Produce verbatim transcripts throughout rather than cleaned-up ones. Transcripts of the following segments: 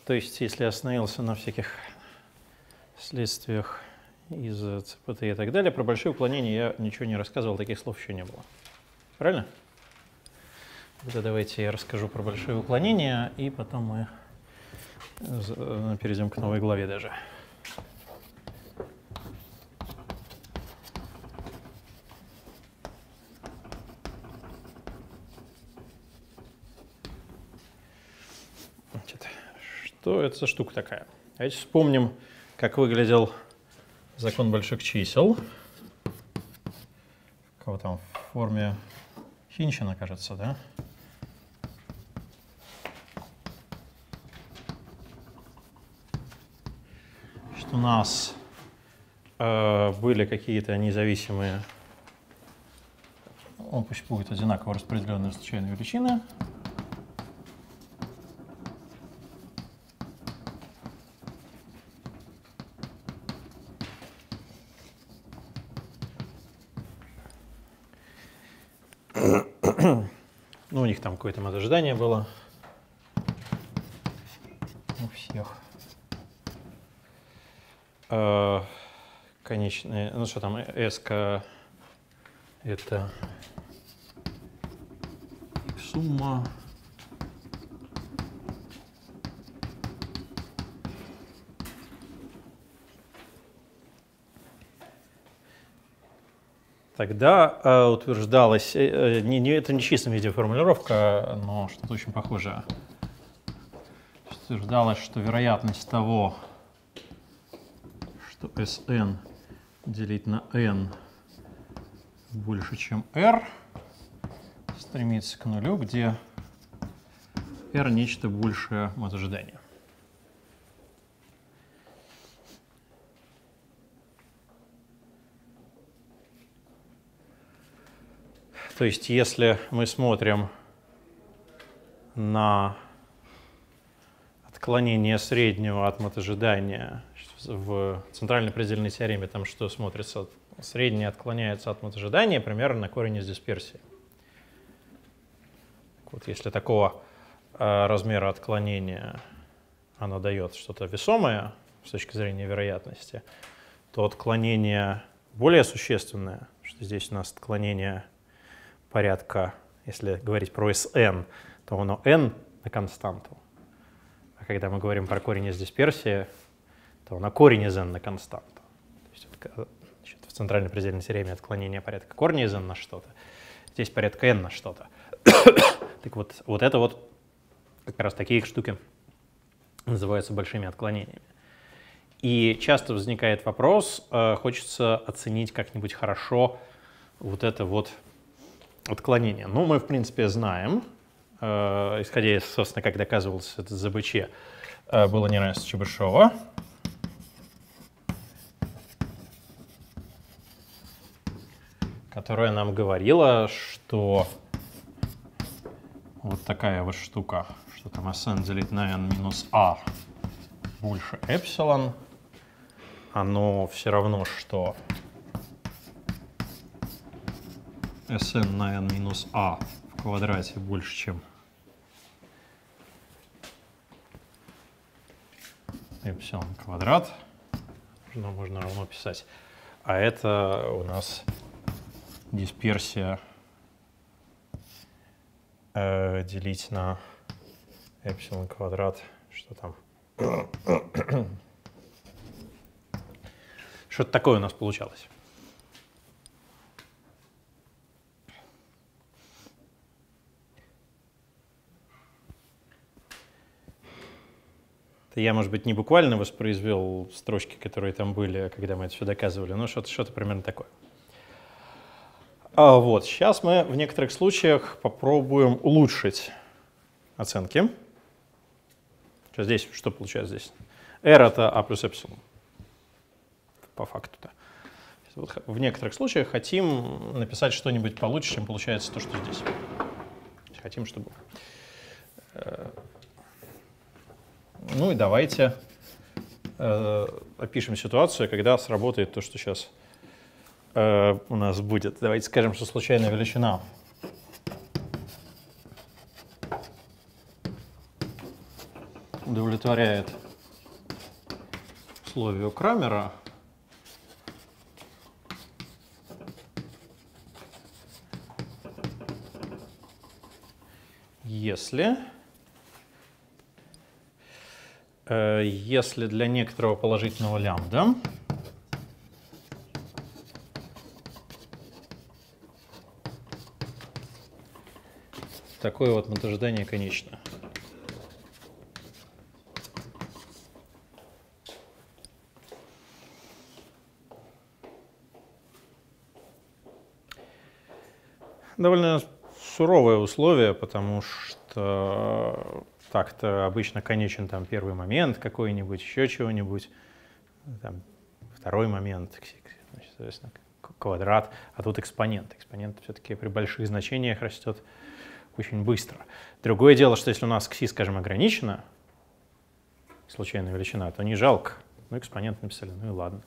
То есть, если я остановился на всяких следствиях из ЦПТ и так далее, про большие уклонения я ничего не рассказывал, таких слов еще не было. Правильно? Тогда давайте я расскажу про большие уклонения, и потом мы перейдем к новой главе даже. Значит, что это за штука такая? Давайте вспомним, как выглядел закон больших чисел. Кого там в форме Хинчина, кажется, да? Что у нас э, были какие-то независимые, ну, пусть будет одинаково распределенные случайные величины. Ну, у них там какое-то мат ожидания было. У всех. Э, конечные, ну что там, S-ка это сумма тогда э, утверждалось, э, не, не, это не в чистом виде формулировка, но что-то очень похожее. Утверждалось, что вероятность того, что Sn делить на n больше, чем r, стремится к нулю, где r нечто большее от ожидания. То есть, если мы смотрим на отклонение среднего от мотожидания в центральной предельной теореме, там что смотрится, среднее отклоняется от мотожидания примерно на корень из дисперсии. Вот если такого э, размера отклонения оно дает что-то весомое с точки зрения вероятности, то отклонение более существенное, что здесь у нас отклонение порядка, если говорить про Sn, то оно n на константу. А когда мы говорим про корень из дисперсии, то оно корень из n на константу. То есть, значит, в центральной предельной теореме отклонение порядка корня из n на что-то, здесь порядка n на что-то. Так вот, вот это вот как раз такие штуки называются большими отклонениями. И часто возникает вопрос, хочется оценить как-нибудь хорошо вот это вот отклонение. Ну, мы, в принципе, знаем, э, исходя из, собственно, как доказывался это за ЗБЧ, э, было неравенство Чебышева. Которое нам говорило, что вот такая вот штука, что там Sn делить на n минус a больше эпсилон, оно все равно, что Sn на n минус a в квадрате больше, чем эпсилон квадрат. Ну, можно равно писать. А это у нас дисперсия э, делить на эпсилон квадрат. Что там? Что-то такое у нас получалось. Это я, может быть, не буквально воспроизвел строчки, которые там были, когда мы это все доказывали, но что-то что-то примерно такое. А вот, сейчас мы в некоторых случаях попробуем улучшить оценки. Что здесь, что получается здесь? R это a плюс эпсилон. По факту-то. Вот в некоторых случаях хотим написать что-нибудь получше, чем получается то, что здесь. Хотим, чтобы... Ну и давайте э, опишем ситуацию, когда сработает то, что сейчас э, у нас будет. Давайте скажем, что случайная величина удовлетворяет условию Крамера, если, э, если для некоторого положительного лямбда такое вот ожидание конечно. Довольно суровое условие, потому что так-то обычно конечен там первый момент какой-нибудь, еще чего-нибудь, там, второй момент, значит, соответственно, квадрат, а тут экспонент. Экспонент все-таки при больших значениях растет очень быстро. Другое дело, что если у нас кси, скажем, ограничена, случайная величина, то не жалко. Ну, экспонент написали, ну и ладно.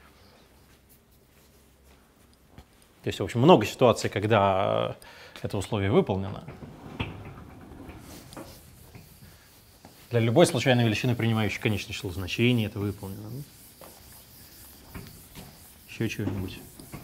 То есть, в общем, много ситуаций, когда это условие выполнено. Для любой случайной величины, принимающей конечное число значений, это выполнено. Еще чего-нибудь.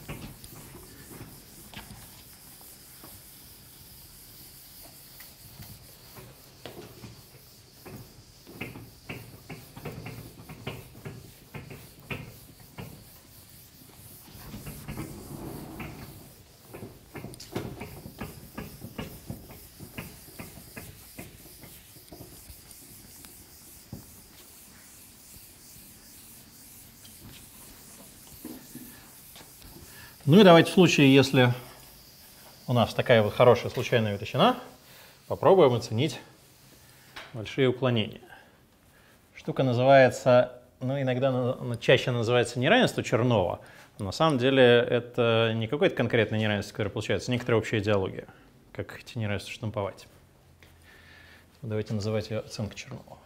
Ну и давайте в случае, если у нас такая вот хорошая случайная величина, попробуем оценить большие уклонения. Штука называется, ну иногда чаще называется неравенство Чернова, но на самом деле это не какое-то конкретное неравенство, которое получается, некоторая общая идеология, как эти неравенства штамповать. Давайте называть ее оценка Чернова.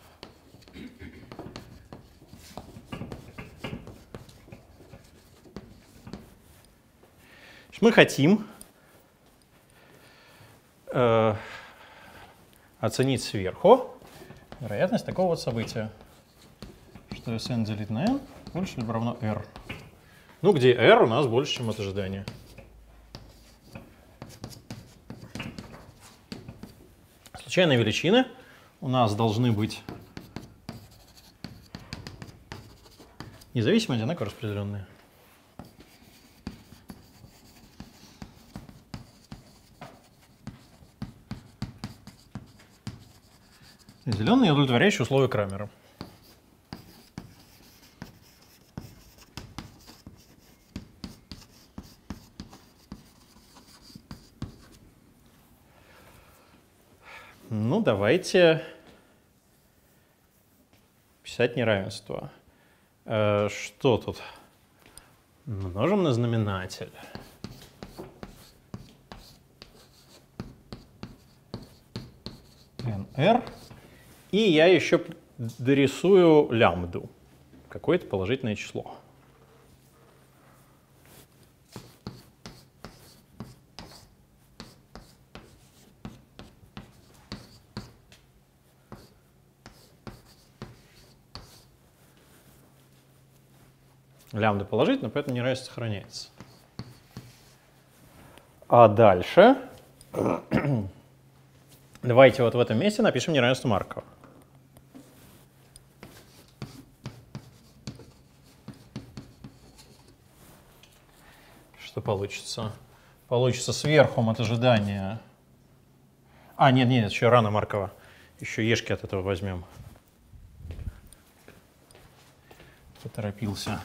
Мы хотим э, оценить сверху вероятность такого вот события, что Sn делить на n больше либо равно r. Ну, где r у нас больше, чем от ожидания. Случайные величины у нас должны быть независимо одинаково распределенные. Зеленые, удовлетворяющие условия Крамера. Ну, давайте писать неравенство. Э, что тут? Множим на знаменатель. эн-эр. И я еще дорисую лямбду, какое-то положительное число. Лямбда положительная, поэтому неравенство сохраняется. А дальше давайте вот в этом месте напишем неравенство Маркова. Что получится? Получится сверху от ожидания. А, нет, нет, еще рано Маркова. Еще ешки от этого возьмем. Поторопился.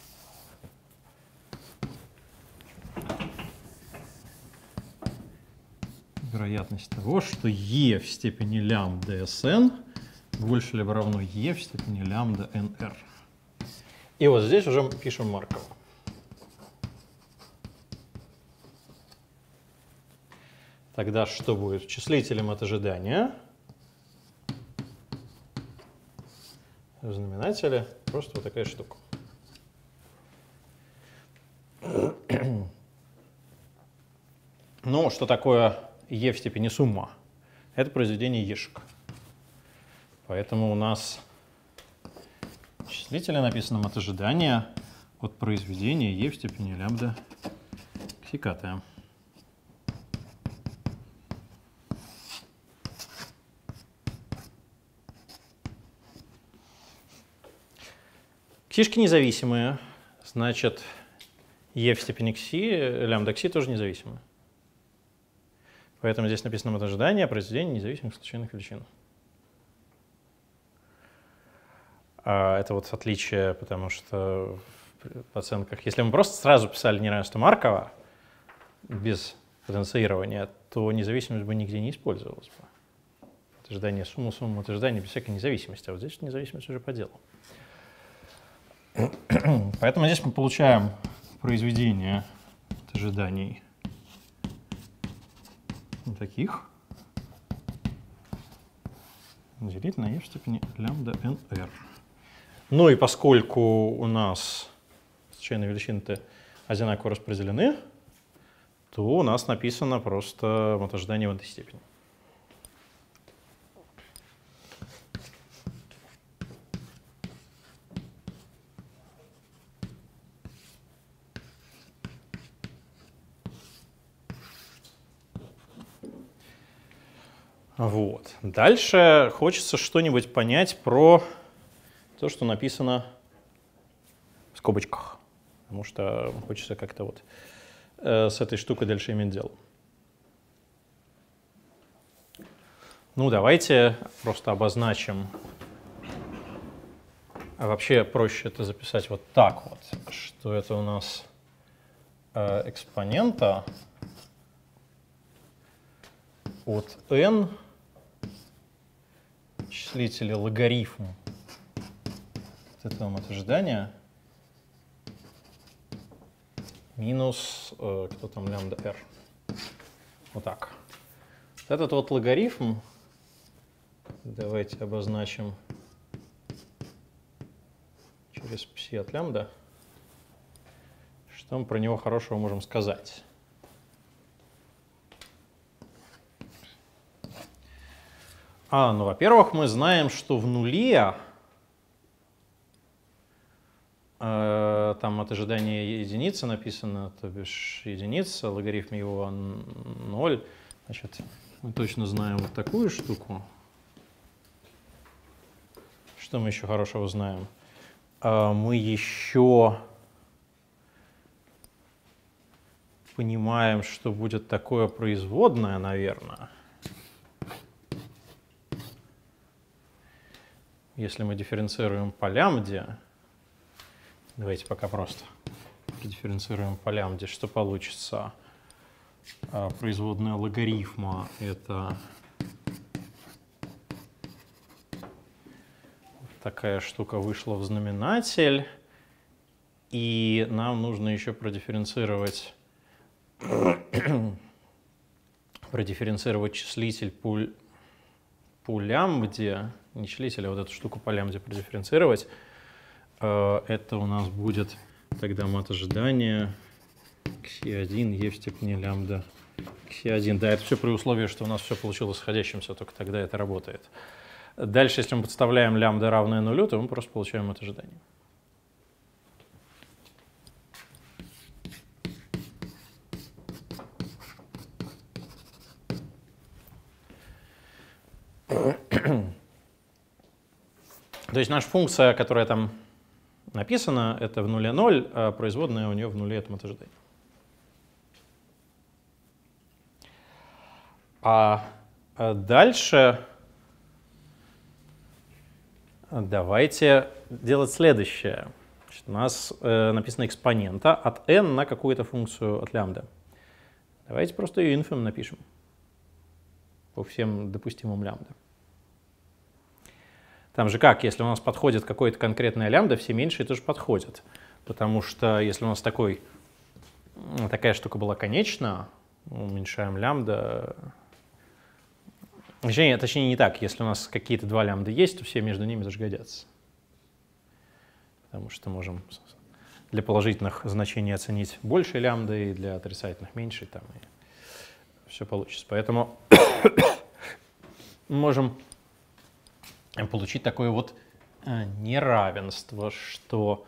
Вероятность того, что e в степени лямбда Sn больше либо равно e в степени лямбда nr. И вот здесь уже пишем Маркова. Тогда что будет? Числителем от ожидания в знаменателе просто вот такая штука. Ну, что такое e в степени сумма? Это произведение ешек. Поэтому у нас числителя написано от ожидания от произведения e в степени лямбда ксика t. Ксишки независимые, значит, e в степени кси, лямбда кси тоже независимые. Поэтому здесь написано от ожидания произведения независимых случайных величин. А это вот отличие, потому что в оценках, если мы просто сразу писали неравенство Маркова без потенцирования, то независимость бы нигде не использовалась бы. От ожидания сумму, сумму от ожидания без всякой независимости. А вот здесь независимость уже по делу. Поэтому здесь мы получаем произведение от ожиданий таких делить на e в степени лямбда nr. Ну и поскольку у нас случайные величины одинаково распределены, то у нас написано просто от ожидания в этой степени. Вот. Дальше хочется что-нибудь понять про то, что написано в скобочках, потому что хочется как-то вот э, с этой штукой дальше иметь дело. Ну, давайте просто обозначим. А вообще проще это записать вот так вот, что это у нас э, экспонента от n числителя логарифм от этого от ожидания минус, э, кто там, лямбда r. Вот так. Вот этот вот логарифм, давайте обозначим через пси от лямбда. Что мы про него хорошего можем сказать? А, ну, во-первых, мы знаем, что в нуле э, там от ожидания единицы написано, то бишь единица, логарифм его ноль. Значит, мы точно знаем вот такую штуку. Что мы еще хорошего знаем? Э, мы еще понимаем, что будет такое производное, наверное. Если мы дифференцируем по лямбде, давайте пока просто дифференцируем по лямбде, что получится? Производная логарифма — это такая штука вышла в знаменатель, и нам нужно еще продифференцировать, продифференцировать числитель по, по лямбде. Не числитель, а вот эту штуку по лямбде продифференцировать. Это у нас будет тогда мат ожидания кси один e в степени лямбда кси один. Да, это все при условии, что у нас все получилось сходящимся, только тогда это работает. Дальше, если мы подставляем лямбда равное нулю, то мы просто получаем мат ожидания. То есть наша функция, которая там написана, это в нуле ноль, а производная у нее в нуле это мат ожидания. А дальше давайте делать следующее. Значит, у нас э, написано экспонента от n на какую-то функцию от лямбда. Давайте просто ее инфим напишем по всем допустимым лямбда. Там же как, если у нас подходит какое-то конкретное лямбда, все меньшие тоже подходят. Потому что если у нас такой, такая штука была конечна, уменьшаем лямбда. Точнее, точнее, не так. Если у нас какие-то два лямбда есть, то все между ними даже годятся. Потому что можем для положительных значений оценить больше лямбды, и для отрицательных меньше, там, и все получится. Поэтому мы можем получить такое вот неравенство, что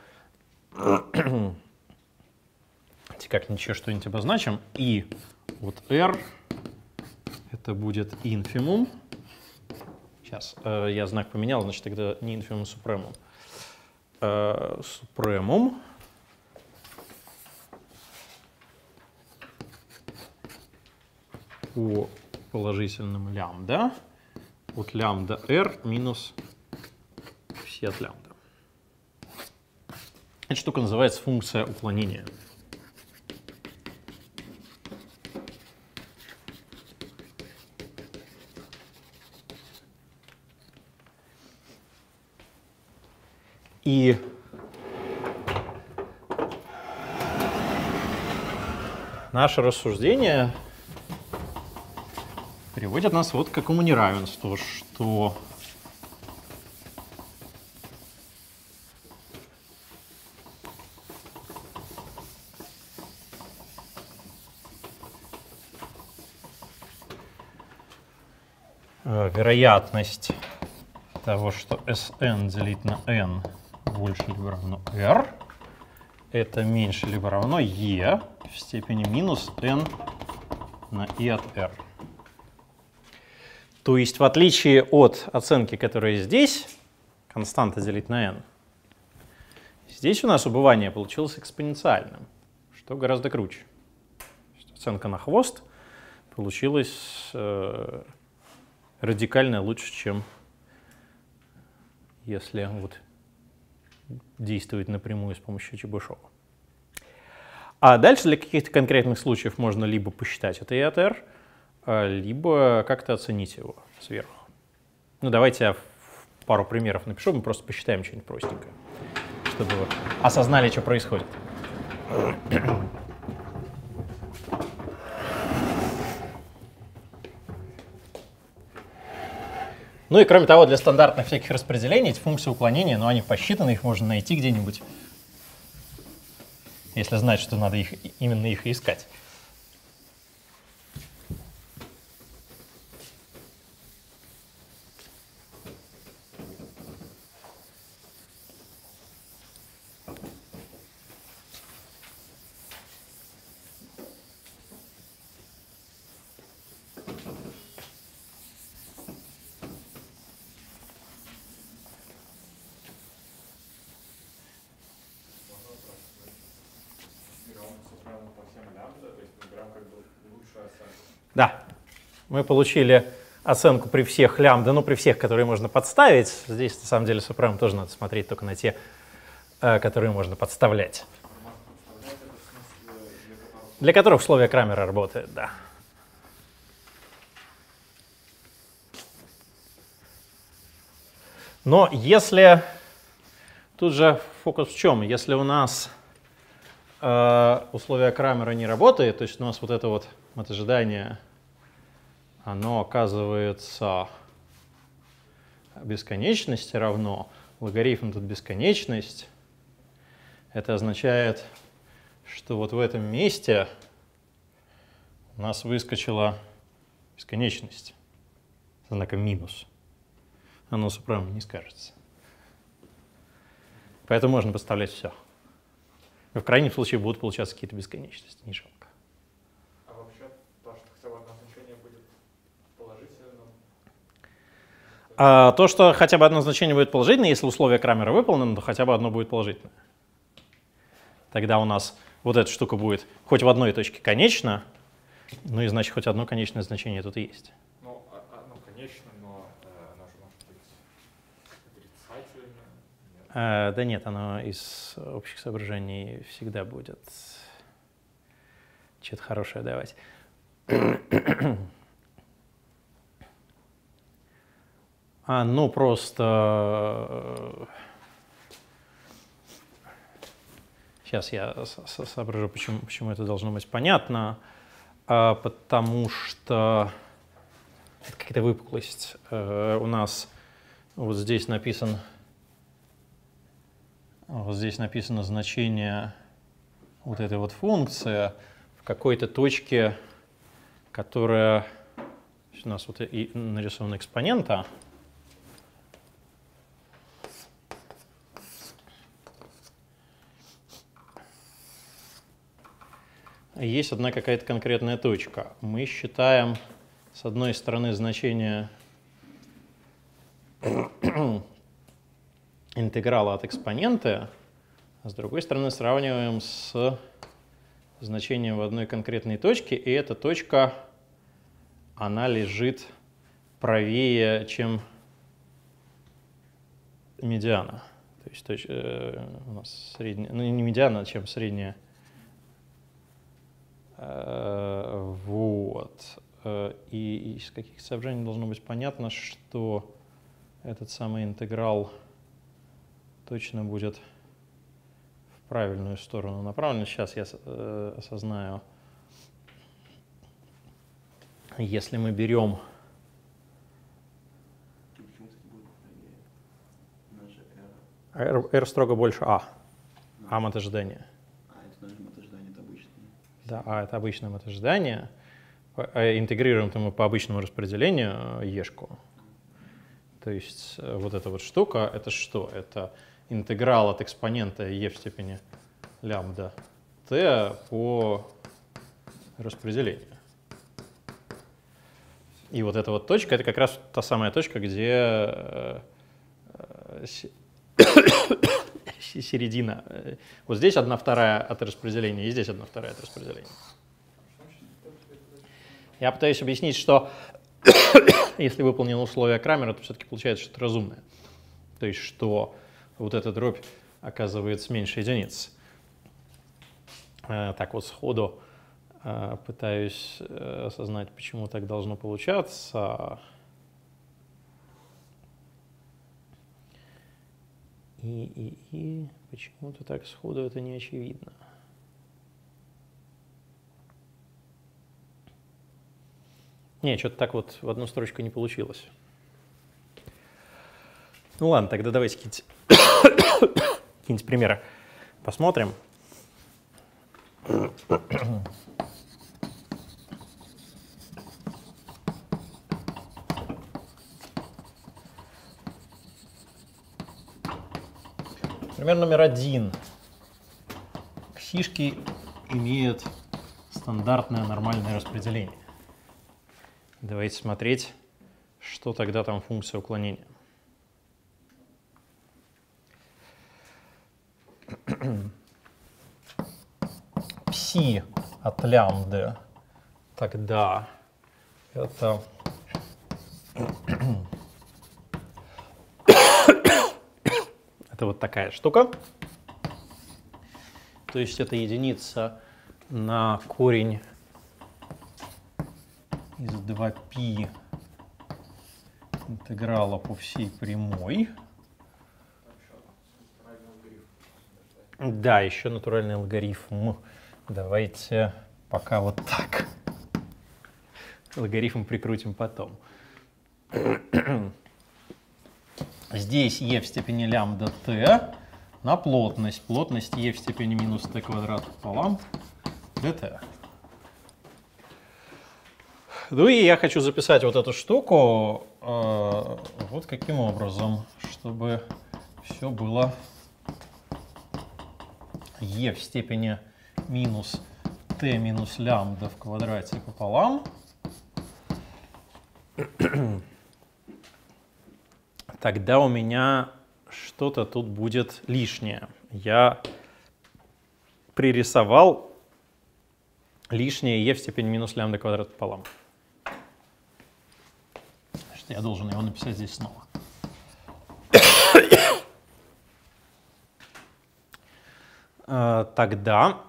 как ничего что-нибудь обозначим, и вот R это будет инфимум. Сейчас э, я знак поменял, значит тогда не инфимум, супремум. Э, супремум по положительным лямбда от лямбда R минус все от лямбда. Эта штука называется функция уклонения. И наше рассуждение приводит нас вот к какому неравенству, что вероятность того, что Sn делить на n больше либо равно R, это меньше либо равно E в степени минус n на E от R. То есть в отличие от оценки, которая здесь, константа делить на n, здесь у нас убывание получилось экспоненциальным, что гораздо круче. Оценка на хвост получилась э, радикально лучше, чем если вот действовать напрямую с помощью Чебышева. А дальше для каких-то конкретных случаев можно либо посчитать это E от R, либо как-то оценить его сверху. Ну, давайте я пару примеров напишу, мы просто посчитаем что-нибудь простенькое, чтобы вы осознали, что происходит. Ну и кроме того, для стандартных всяких распределений эти функции уклонения, ну они посчитаны, их можно найти где-нибудь, если знать, что надо их, именно их и искать. Да, мы получили оценку при всех лямбда, ну при всех, которые можно подставить. Здесь на самом деле супремум тоже надо смотреть только на те, которые можно подставлять. Для которых условие Крамера работает, да. Но если... Тут же фокус в чем? Если у нас э, условие Крамера не работает, то есть у нас вот это вот от ожидания, оно оказывается бесконечности равно, логарифм тут бесконечность, это означает, что вот в этом месте у нас выскочила бесконечность с знаком минус. Оно супремум не скажется. Поэтому можно подставлять все. В крайнем случае будут получаться какие-то бесконечности, не жалко. А вообще то, что хотя бы одно значение будет положительным? А, то, что хотя бы одно значение будет положительное, если условие Крамера выполнено, то хотя бы одно будет положительное. Тогда у нас вот эта штука будет хоть в одной точке конечна, ну и значит хоть одно конечное значение тут есть. Ну, оно конечно, но оно же может быть отрицательное. А, да нет, оно из общих соображений всегда будет что-то хорошее давать. А, ну просто... Сейчас я соображу, почему, почему это должно быть понятно. А, потому что это какая-то выпуклость. А, у нас вот здесь написан, вот здесь написано значение вот этой вот функции в какой-то точке, которая у нас вот и нарисована экспонента. есть одна какая-то конкретная точка. Мы считаем, с одной стороны, значение интеграла от экспонента, а с другой стороны сравниваем с значением в одной конкретной точке, и эта точка, она лежит правее, чем медиана. То есть точ, э, у нас средняя, ну не медиана, а чем средняя. Э, вот. И из каких соображений должно быть понятно, что этот самый интеграл точно будет в правильную сторону направлен. Сейчас я э, осознаю. Если мы берем... R, R строго больше А. А мотожидание. А, это даже мотожидание, это обычное. Да, А это обычное мотожидание. Интегрируем-то мы по обычному распределению Ешку. То есть вот эта вот штука, это что? Это интеграл от экспонента e в степени лямбда t по распределению. И вот эта вот точка, это как раз та самая точка, где середина. Вот здесь одна вторая от распределения, и здесь одна вторая от распределения. Я пытаюсь объяснить, что если выполнено условие Крамера, то все-таки получается что-то разумное. То есть, что вот эта дробь оказывается меньше единиц. Так вот сходу пытаюсь осознать, почему так должно получаться. И, и, и почему-то так сходу это не очевидно. Не, что-то так вот в одну строчку не получилось. Ну ладно, тогда давайте какие-нибудь какие-нибудь примеры посмотрим. Пример номер один. Ксишки имеют стандартное нормальное распределение. Давайте смотреть, что тогда там функция уклонения. Пси от лямбды тогда это это вот такая штука. То есть это единица на корень из два пи интеграла по всей прямой. Да, еще натуральный алгоритм. Давайте пока вот так. Алгоритм прикрутим потом. Здесь e в степени лямбда t на плотность. Плотность e в степени минус t квадрат пополам dt. Ну и я хочу записать вот эту штуку э, вот каким образом, чтобы все было e в степени минус t минус лямбда в квадрате пополам. Тогда у меня что-то тут будет лишнее. Я пририсовал лишнее e в степени минус лямбда квадрат пополам. Значит, я должен его написать здесь снова. Тогда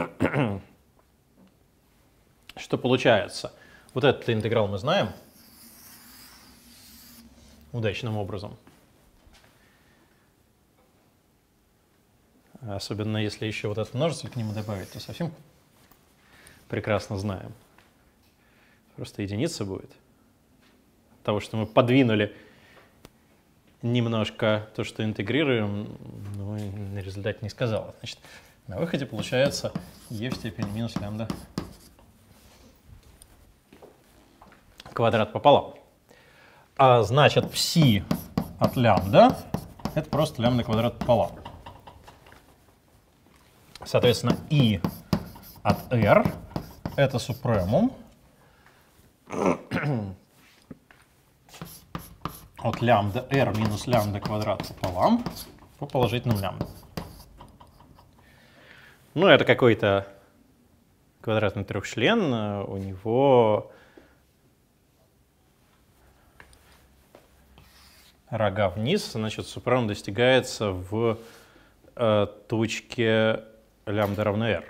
что получается? Вот этот интеграл мы знаем удачным образом. Особенно если еще вот этот множитель к нему добавить, то совсем прекрасно знаем. Просто единица будет. От того, что мы подвинули немножко то, что интегрируем, ну, на результате не сказала. Значит, на выходе получается e в степени минус лямбда квадрат пополам. А значит, пси от лямбда — это просто лямбда квадрат пополам. Соответственно, и от R это супремум от лямбда R минус лямбда квадрат пополам по положительным лямбда. Ну, это какой-то квадратный трехчлен, у него рога вниз, значит, супремум достигается в э, точке лямбда равно R.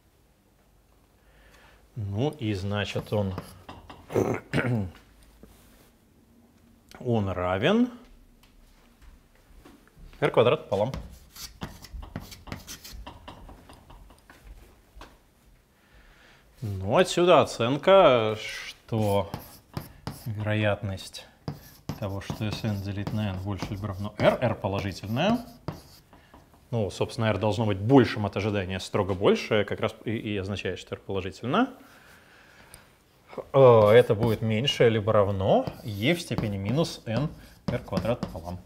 Ну и значит он, он равен R квадрат пополам. Ну, отсюда оценка, что вероятность того, что Sn делить на n больше либо равно R, R положительная. Ну, собственно, R должно быть большим от ожидания, строго больше, как раз и, и означает, что R положительно. Это будет меньше либо равно e в степени минус n R квадрат пополам.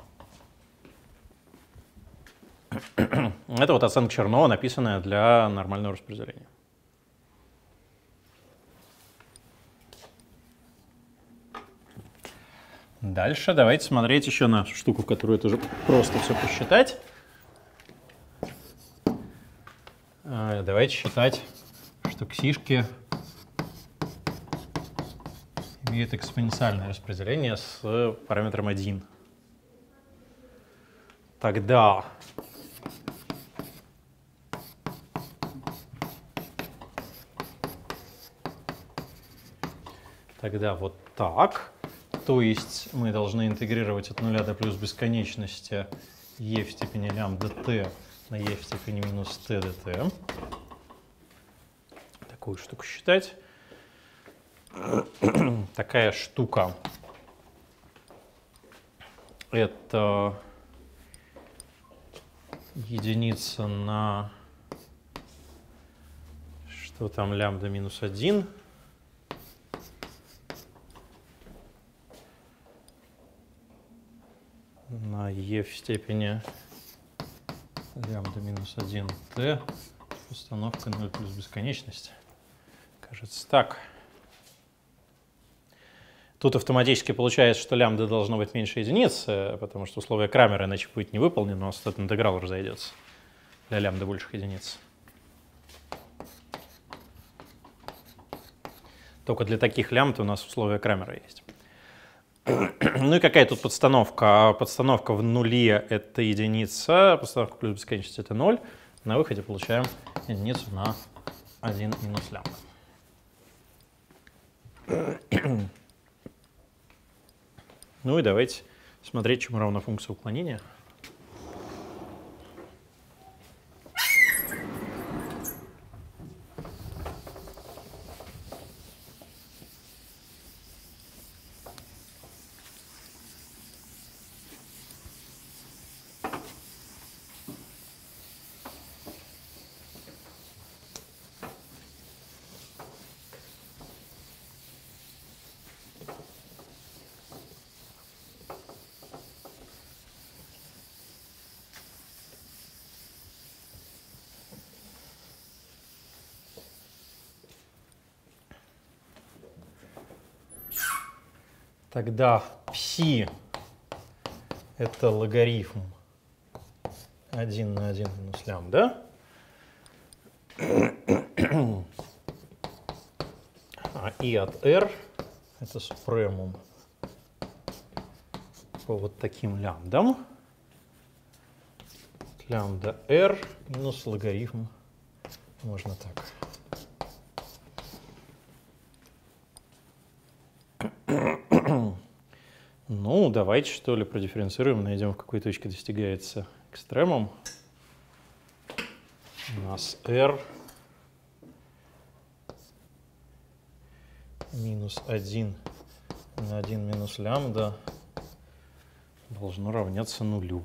Это вот оценка Чернова, написанная для нормального распределения. Дальше давайте смотреть еще на штуку, которую тоже просто все посчитать. Давайте считать, что ксишки имеют экспоненциальное распределение с параметром один. Тогда тогда вот так. То есть мы должны интегрировать от нуля до плюс бесконечности e в степени лямбда t на e в степени минус t dt. Такую штуку считать. Такая штука — это единица на что там лямбда минус один. На e в степени лямбда минус один t с установкой ноль плюс бесконечность. Кажется так. Тут автоматически получается, что лямбда должно быть меньше единицы, потому что условие Крамера иначе будет не выполнено, у нас этот интеграл разойдется для лямбда больших единиц. Только для таких лямбд у нас условие Крамера есть. Ну и какая тут подстановка? Подстановка в нуле — это единица, подстановка плюс бесконечность — это ноль. На выходе получаем единицу на один минус лямбда. Ну и давайте смотреть, чему равна функция уклонения. Тогда пси — это логарифм один на один минус лямбда. А и от r — это супремум по вот таким лямбдам. Лямбда r минус логарифм, можно так. Ну, давайте, что ли, продифференцируем, найдем, в какой точке достигается экстремум. У нас r минус один на один минус лямбда должно равняться нулю.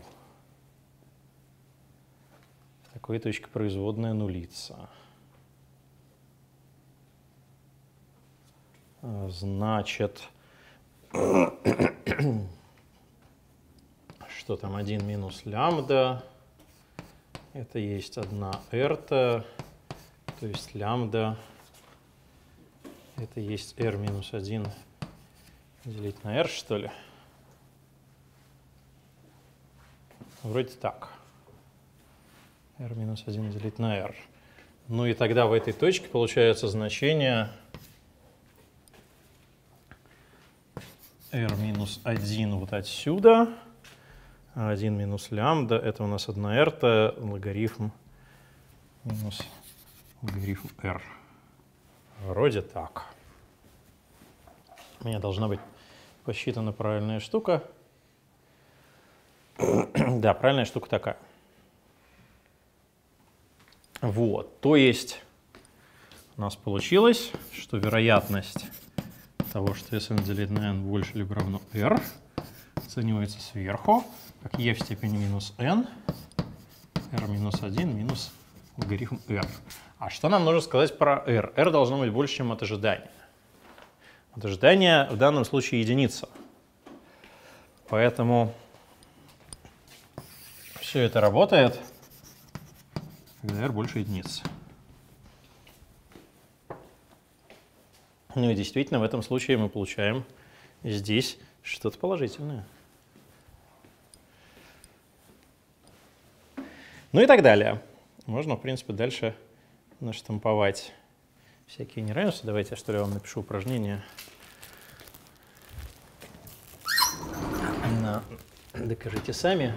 В такой точке производная нулится. Значит, что там один минус лямбда, это есть одна r-то То есть лямбда это есть r минус один делить на r, что ли? Вроде так. r минус один делить на r. Ну и тогда в этой точке получается значение r минус один вот отсюда, а один минус лямбда, это у нас одна r-то, логарифм минус логарифм r. Вроде так. У меня должна быть посчитана правильная штука. Да, правильная штука такая. Вот, то есть у нас получилось, что вероятность того, что Sn делить на n больше либо равно r, оценивается сверху, как e в степени минус n, r минус один минус логарифм r. А что нам нужно сказать про r? r должно быть больше, чем от ожидания. От ожидания в данном случае единица. Поэтому все это работает, когда r больше единицы. Ну и действительно, в этом случае мы получаем здесь что-то положительное. Ну и так далее. Можно, в принципе, дальше наштамповать всякие неравенства. Давайте я, что ли, вам напишу упражнение на «Докажите сами».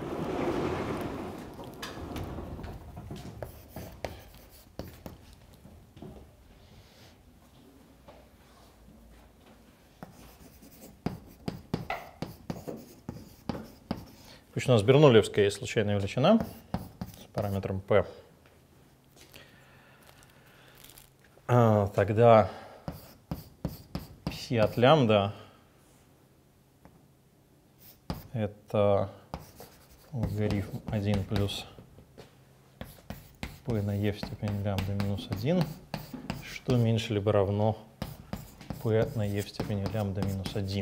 Пусть у нас бернуллиевская есть случайная величина с параметром p. А, тогда пси от лямбда это логарифм один плюс p на e в степени лямбда минус один, что меньше либо равно p на e в степени лямбда минус один.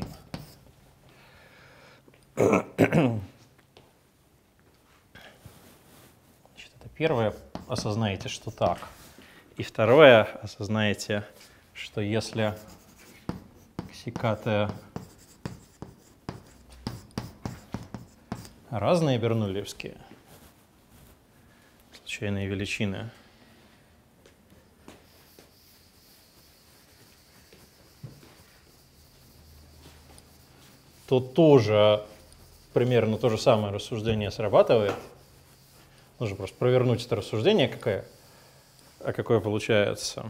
Первое, осознаете, что так. И второе, осознаете, что если ксикаты разные бернуллиевские, случайные величины, то тоже примерно то же самое рассуждение срабатывает. Нужно просто провернуть это рассуждение, какое, а какое получается.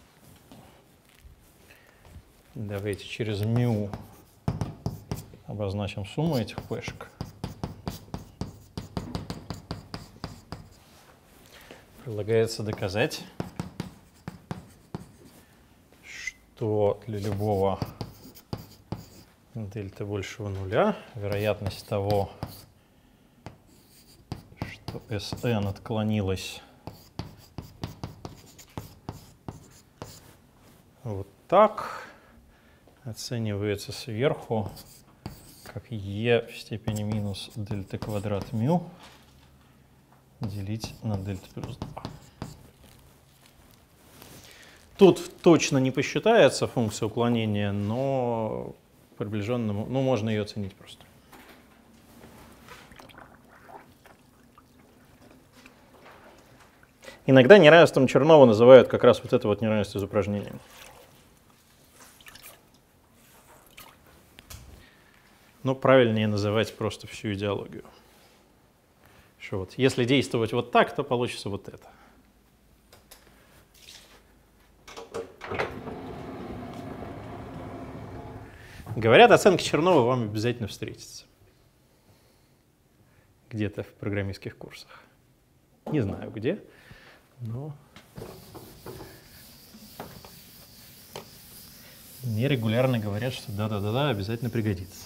Давайте через μ обозначим сумму этих пешек. Предлагается доказать, что для любого дельта большего нуля вероятность того, что Sn отклонилась вот так, оценивается сверху как e в степени минус дельта квадрат μ делить на дельта плюс два. Тут точно не посчитается функция уклонения, но приближенному, ну, можно ее оценить просто. Иногда неравенством Чернова называют как раз вот это вот неравенство из упражнения. Но правильнее называть просто всю идеологию. Что вот, если действовать вот так, то получится вот это. Говорят, оценка Чернова вам обязательно встретится. Где-то в программистских курсах. Не знаю где. Но мне регулярно говорят, что да-да-да-да, обязательно пригодится.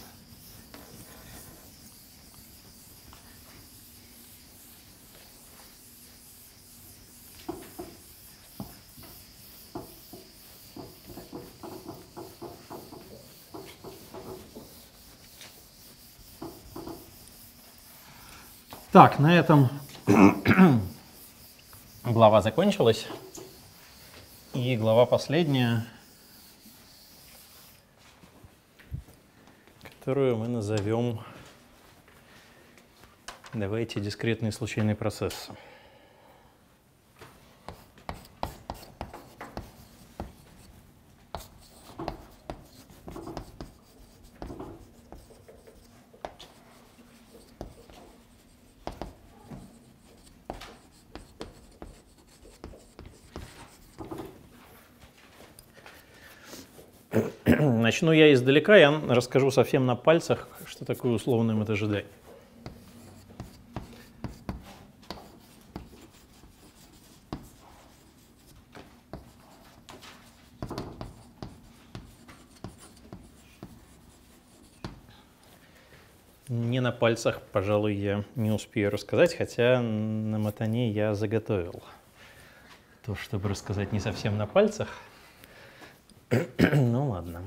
Так, на этом глава закончилась. И глава последняя, которую мы назовем, давайте, дискретные случайные процессы. Начну я издалека, я расскажу совсем на пальцах, что такое условное мотожидание. Не на пальцах, пожалуй, я не успею рассказать, хотя на мотане я заготовил то, чтобы рассказать не совсем на пальцах. Ну ладно.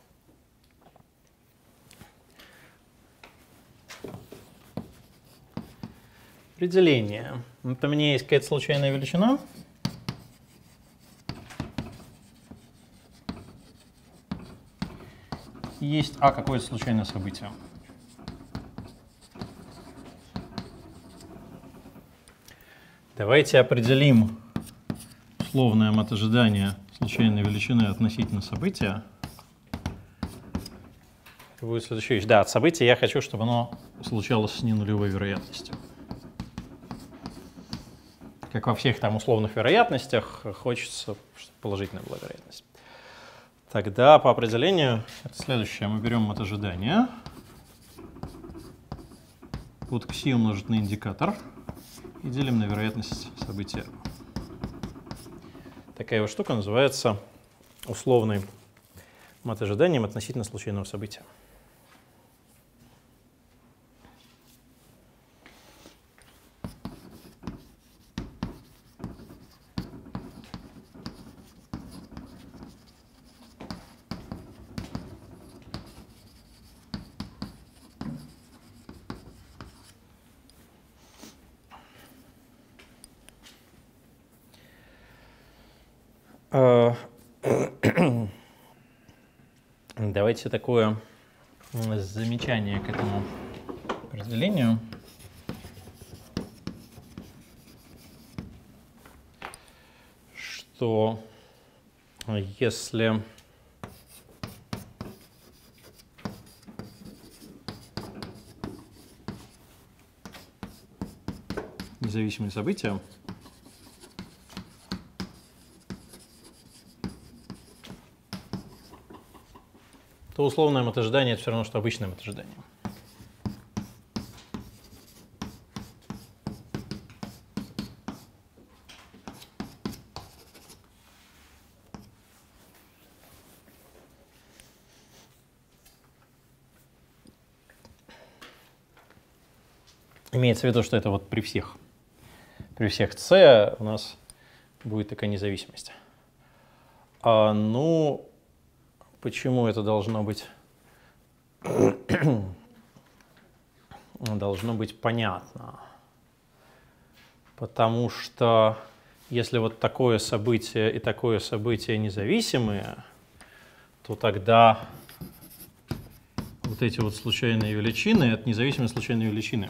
Определение. Вот у меня есть какая-то случайная величина. Есть А какое-то случайное событие. Давайте определим условное мотожидание случайной величины относительно события. Это будет следующая вещь. Да, от события я хочу, чтобы оно случалось с ненулевой вероятностью. Как во всех там условных вероятностях, хочется, чтобы положительная была вероятность. Тогда по определению это следующее. Мы берем мотожидание. Под кси умножить на индикатор и делим на вероятность события. Такая вот штука называется условным мотожиданием относительно случайного события. Давайте такое замечание к этому определению. Что если независимые события то условное мотожидание — это все равно, что обычное мотожидание. Имеется в виду, что это вот при всех, при всех c у нас будет такая независимость. А, ну, почему это должно быть, должно быть понятно? Потому что если вот такое событие и такое событие независимые, то тогда вот эти вот случайные величины — это независимые случайные величины.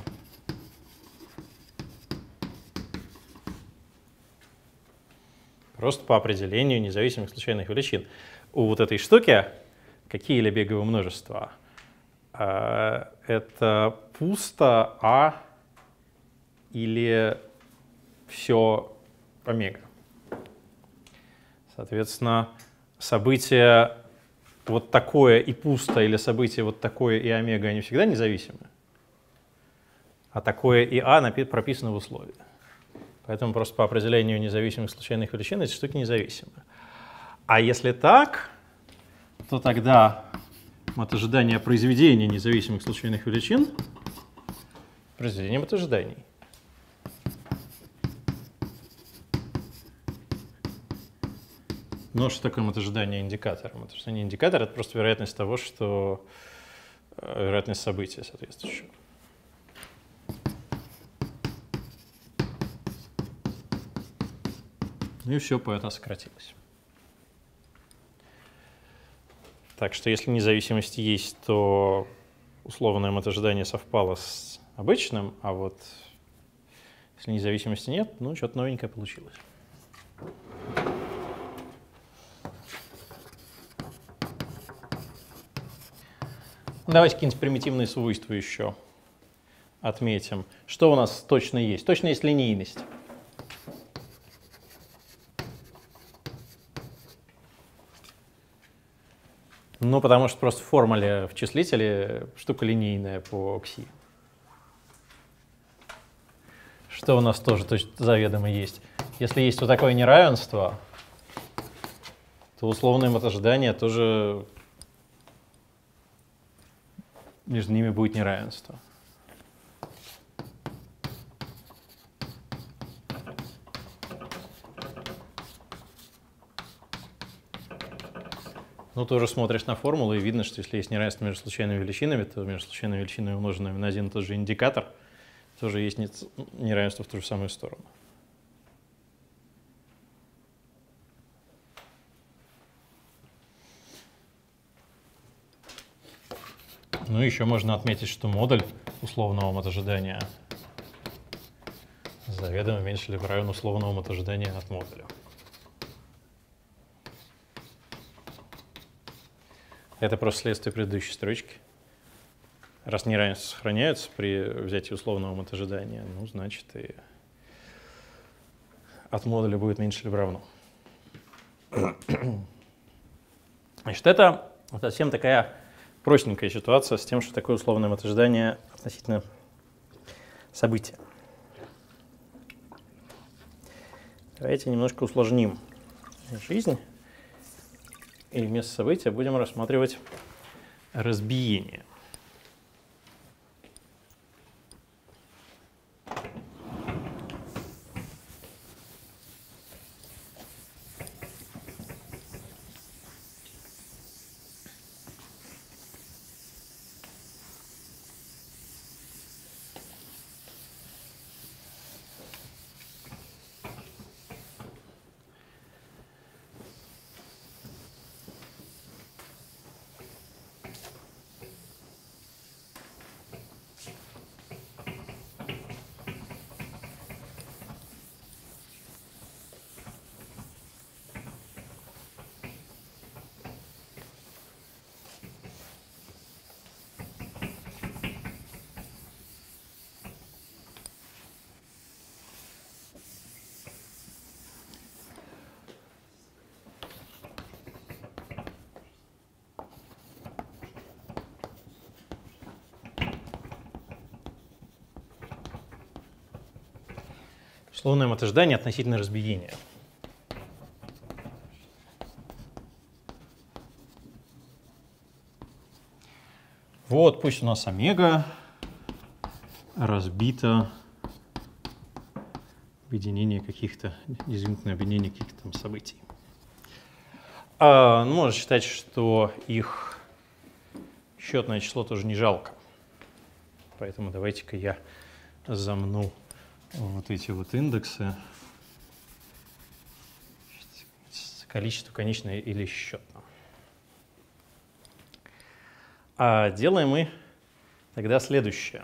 Просто по определению независимых случайных величин. У вот этой штуки какие Лебеговы множества? Это пусто А или все омега. Соответственно, событие вот такое и пусто или событие вот такое и омега, они всегда независимы. А такое и А прописано в условии. Поэтому просто по определению независимых случайных величин эти штуки независимы. А если так, то тогда мотожидание произведения независимых случайных величин — произведение мотожиданий. Но что такое мотожидание индикатора? Мотожидание индикатора — это просто вероятность того, что вероятность события соответствующего. Ну и все, поэта сократилось. Так что если независимость есть, то условное ожидание совпало с обычным, а вот если независимости нет, ну, что-то новенькое получилось. Давайте какие-нибудь примитивные свойства еще отметим. Что у нас точно есть? Точно есть линейность. Ну, потому что просто в формуле в числителе штука линейная по кси. Что у нас тоже точно заведомо есть? Если есть вот такое неравенство, то условное ожидание тоже между ними будет неравенство. Ну, тоже смотришь на формулу, и видно, что если есть неравенство между случайными величинами, то между случайными величинами, умноженными на один и тот же индикатор, тоже есть неравенство в ту же самую сторону. Ну, еще можно отметить, что модуль условного ожидания заведомо меньше либо равен условному ожидания от модуля. Это просто следствие предыдущей строчки. Раз неравенства сохраняются при взятии условного ожидания, ну, значит, и от модуля будет меньше либо равно. Значит, это совсем такая простенькая ситуация с тем, что такое условное ожидание относительно события. Давайте немножко усложним жизнь. И вместо события будем рассматривать разбиение. Условное ожидание относительно разбиения. Вот, пусть у нас омега разбито объединение каких-то, извините, объединение каких-то там событий. А, ну, можно считать, что их счетное число тоже не жалко. Поэтому давайте-ка я замну вот эти вот индексы. Количество конечное или счетное. А делаем мы тогда следующее.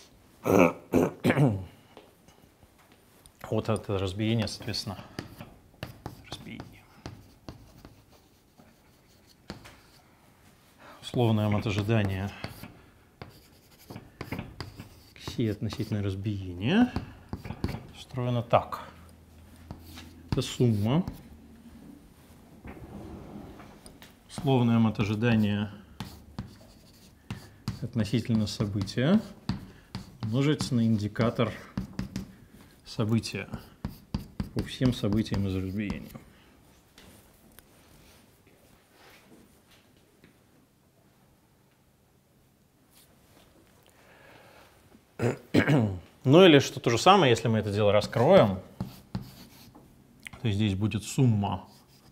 Вот это разбиение, соответственно, разбиение. Условное ожидание кси относительно разбиения устроено так. Это сумма. Условное ожидание относительно события умножить на индикатор события по всем событиям из разбиения. Ну или что то же самое, если мы это дело раскроем, то здесь будет сумма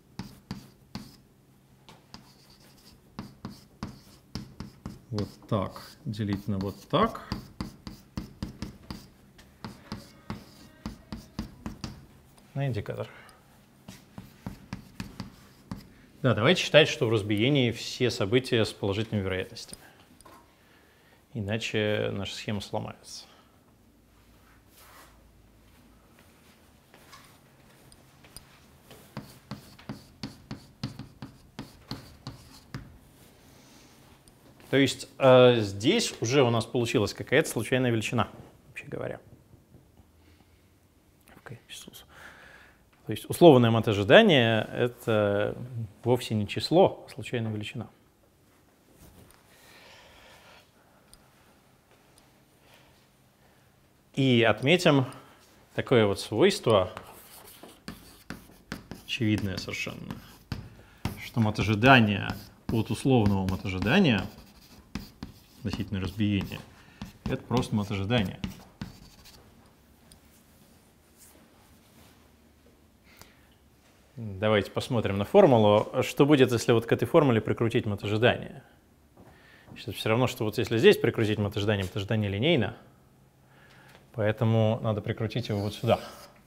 вот так делить на вот так. На индикатор. Да, давайте считать, что в разбиении все события с положительными вероятностями. Иначе наша схема сломается. То есть э, здесь уже у нас получилась какая-то случайная величина, вообще говоря. То есть условное мат-ожидание — это вовсе не число, а случайная величина. И отметим такое вот свойство, очевидное совершенно, что мат-ожидание от условного мат-ожидания относительно разбиения — это просто мат-ожидание. Давайте посмотрим на формулу. Что будет, если вот к этой формуле прикрутить мат-ожидание? Это все равно, что вот если здесь прикрутить мат-ожидание, мат-ожидание линейно, поэтому надо прикрутить его вот сюда,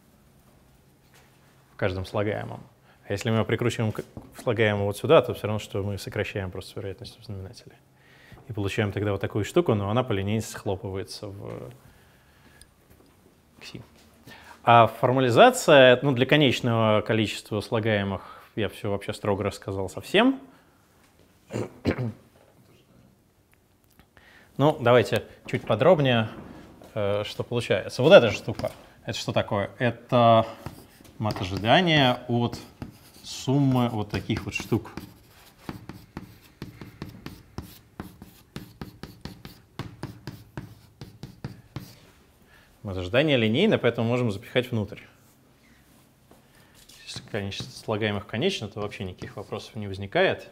в каждом слагаемом. А если мы его прикручиваем к слагаемому вот сюда, то все равно, что мы сокращаем просто с вероятностью в знаменателе. И получаем тогда вот такую штуку, но она по линейности схлопывается в кси. А формализация, ну, для конечного количества слагаемых я все вообще строго рассказал совсем. Ну, давайте чуть подробнее, что получается. Вот эта штука, это что такое? Это мат-ожидание от суммы вот таких вот штук. Мат-ожидание линейно, поэтому можем запихать внутрь. Если количество слагаемых конечно, то вообще никаких вопросов не возникает.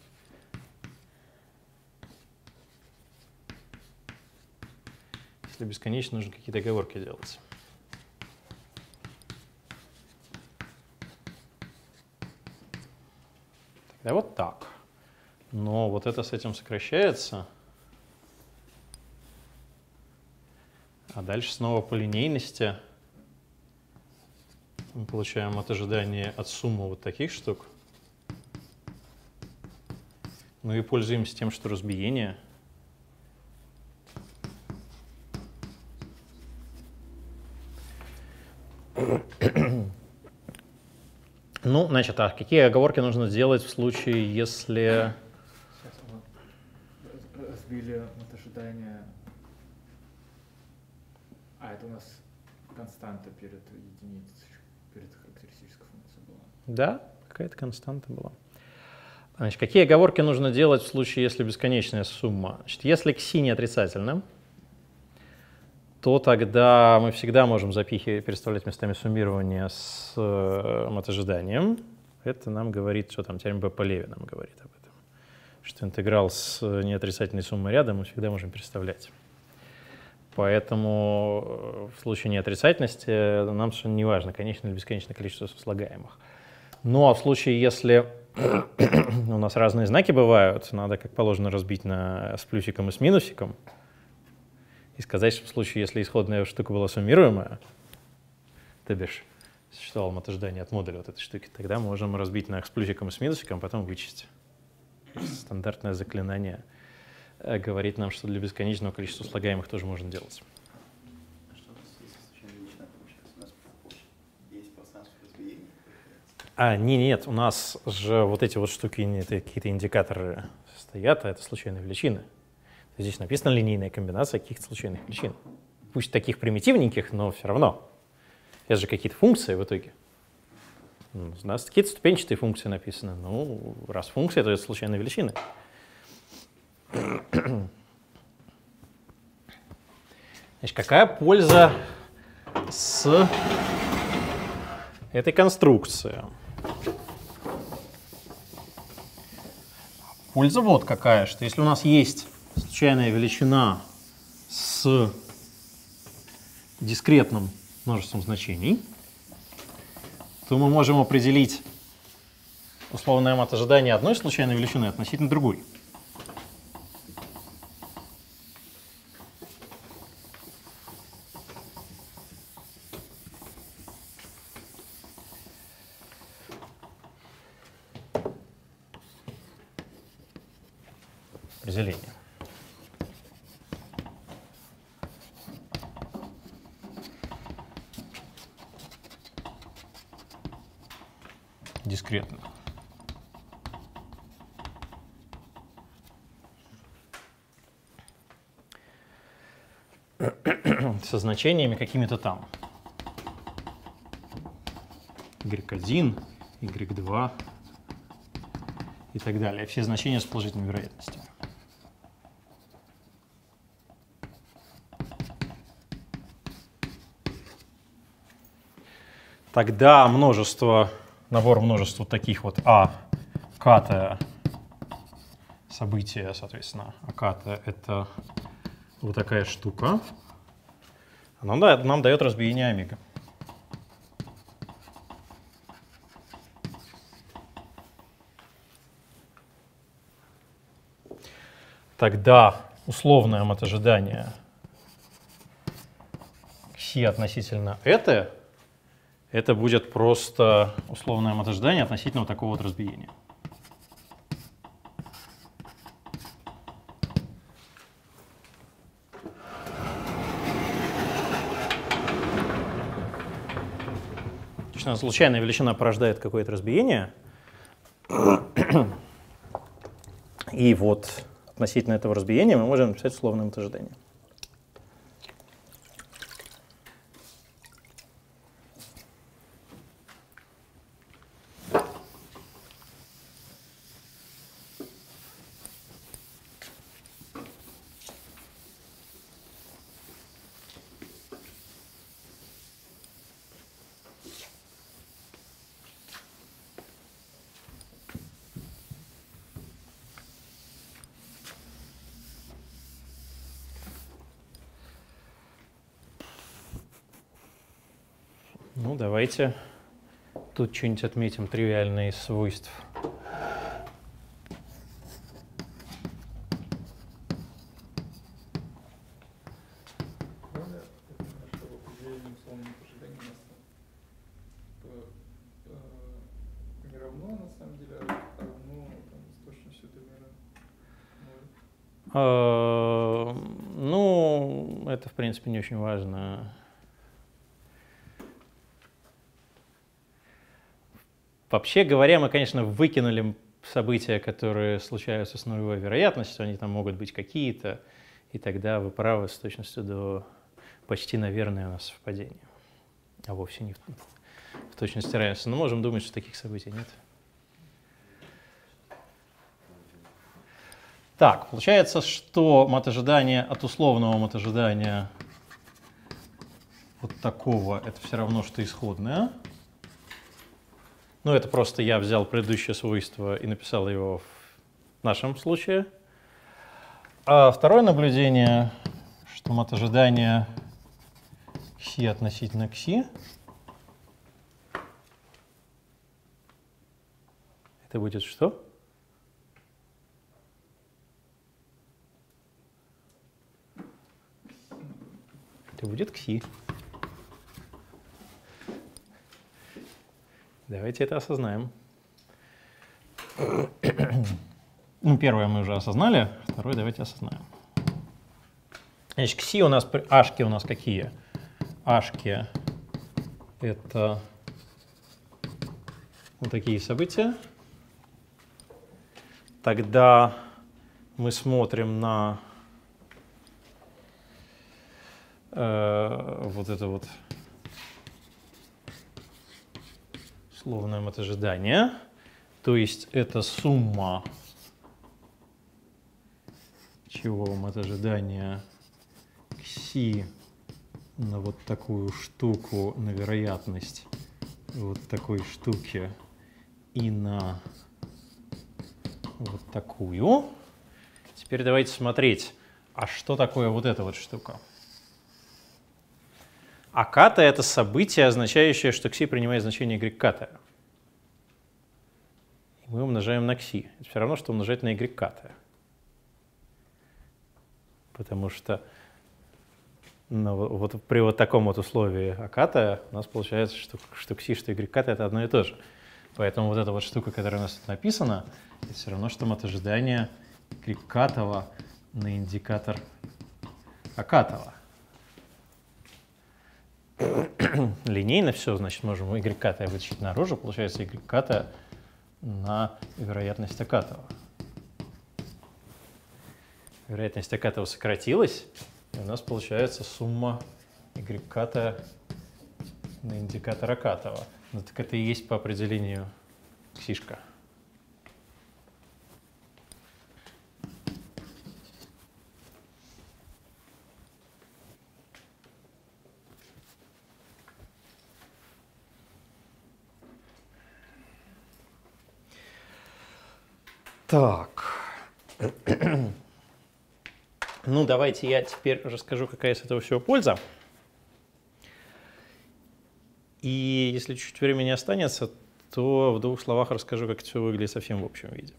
Если бесконечно, нужно какие-то оговорки делать. Тогда вот так. Но вот это с этим сокращается. А дальше снова по линейности мы получаем от ожидания от суммы вот таких штук. Ну и пользуемся тем, что разбиение. Ну, значит, а какие оговорки нужно сделать в случае, если... Сейчас мы разбили мат-ожидание. А, это у нас константа перед единицей, перед характеристической функцией была. Да, какая-то константа была. Значит, какие оговорки нужно делать в случае, если бесконечная сумма? Значит, если кси не отрицательна, то тогда мы всегда можем запихивать, переставлять местами суммирования с э, мат-ожиданием. Это нам говорит, что там теорема Б-Леви нам говорит об этом. Что интеграл с неотрицательной суммой ряда мы всегда можем переставлять. Поэтому в случае неотрицательности нам совершенно не важно, конечное или бесконечное количество слагаемых. Ну а в случае, если у нас разные знаки бывают, надо, как положено, разбить на с плюсиком и с минусиком. И сказать, что в случае, если исходная штука была суммируемая, то бишь существовало мат-ожидание от модуля вот этой штуки, тогда мы можем разбить на с плюсиком и с минусиком, а потом вычесть. Стандартное заклинание говорит нам, что для бесконечного количества слагаемых тоже можно делать. А что у нас есть случайная величина получается? У нас есть пространство разбиения? А, не, нет, у нас же вот эти вот штуки, это какие-то индикаторы стоят, а это случайные величины. Здесь написана линейная комбинация каких-то случайных величин. Пусть таких примитивненьких, но все равно. Это же какие-то функции в итоге. У нас какие-то ступенчатые функции написаны. Ну, раз функция, то это случайные величины. Значит, какая польза с этой конструкции? Польза вот какая, что если у нас есть случайная величина с дискретным множеством значений, то мы можем определить условное мат-ожидание одной случайной величины относительно другой. распределения. Дискретно. Со значениями какими-то там. игрек один, игрек два и так далее. Все значения с положительной вероятностью. Тогда множество, набор множеств таких вот А, ката, события, соответственно, А ката — это вот такая штука. Она нам, нам дает разбиение омега. Тогда условное мотожидание кси относительно это, это будет просто условное мотожидание относительно вот такого вот разбиения. Точно, случайная величина порождает какое-то разбиение. И вот относительно этого разбиения мы можем написать условное мотожидание. Ну, давайте тут что-нибудь отметим, тривиальные свойства. Не равно, на самом деле, а равно там, с точностью примерно ноль. Ну, это, в принципе, не очень важно. Вообще говоря, мы, конечно, выкинули события, которые случаются с нулевой вероятностью, они там могут быть какие-то, и тогда вы правы с точностью до почти, наверное, у нас совпадение, а вовсе не в, в точности равенства. Но можем думать, что таких событий нет. Так, получается, что мотожидание от условного мотожидания вот такого — это все равно, что исходное. Ну, это просто я взял предыдущее свойство и написал его в нашем случае. А второе наблюдение, что мотожидание кси относительно кси, это будет что? Это будет кси. Давайте это осознаем. Ну, первое мы уже осознали, второе давайте осознаем. Значит, кси у нас, ашки у нас какие? Ашки — это вот такие события. Тогда мы смотрим на э, вот это вот условное мотожидание, то есть это сумма чего мотожидания кси на вот такую штуку, на вероятность вот такой штуки и на вот такую. Теперь давайте смотреть, а что такое вот эта вот штука? А ката — это событие, означающее, что кси принимает значение y ката. И мы умножаем на кси. Это все равно, что умножать на y ката. Потому что ну, вот при вот таком вот условии а ката у нас получается, что, что кси, что y ката — это одно и то же. Поэтому вот эта вот штука, которая у нас тут написана, это все равно, что мотожидание y-катого на индикатор а-катого. Линейно все, значит, можем y-катое вытащить наружу, получается y-катое на вероятность а-катого. Вероятность а-катого сократилась, и у нас получается сумма y-катое на индикатор а-катого. Ну так это и есть по определению ксишка. Так. Ну, давайте я теперь расскажу, какая из этого всего польза. И если чуть времени останется, то в двух словах расскажу, как это все выглядит совсем в общем виде.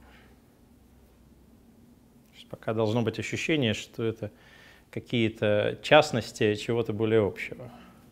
Пока должно быть ощущение, что это какие-то частности чего-то более общего.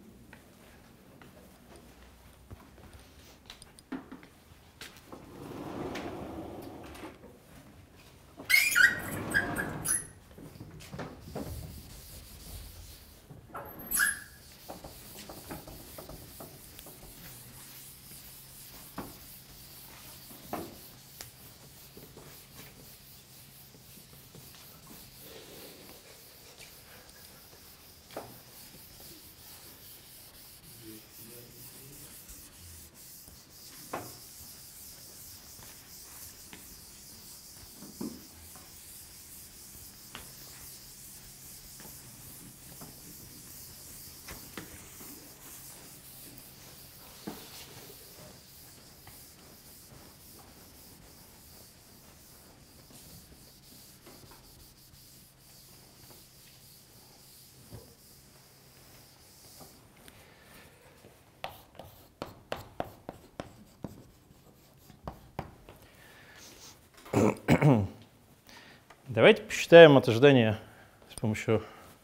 Давайте посчитаем от ожидания с помощью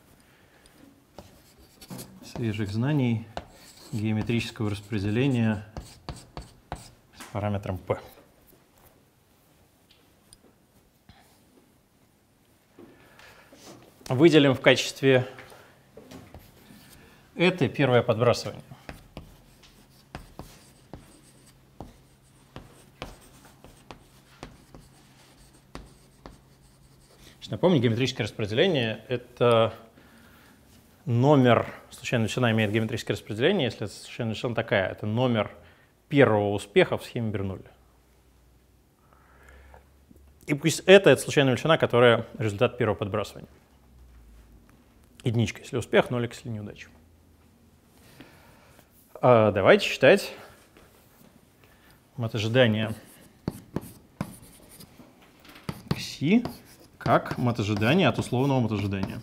свежих знаний геометрического распределения с параметром p. Выделим в качестве это первое подбрасывание. Напомню, геометрическое распределение — это номер, случайная величина имеет геометрическое распределение, если случайная величина такая, это номер первого успеха в схеме Бернулли. И пусть это, это случайная величина, которая результат первого подбрасывания. Единичка, если успех, нолик, если неудача. А давайте считать мат ожидания кси как мат ожидания от условного мат ожидания.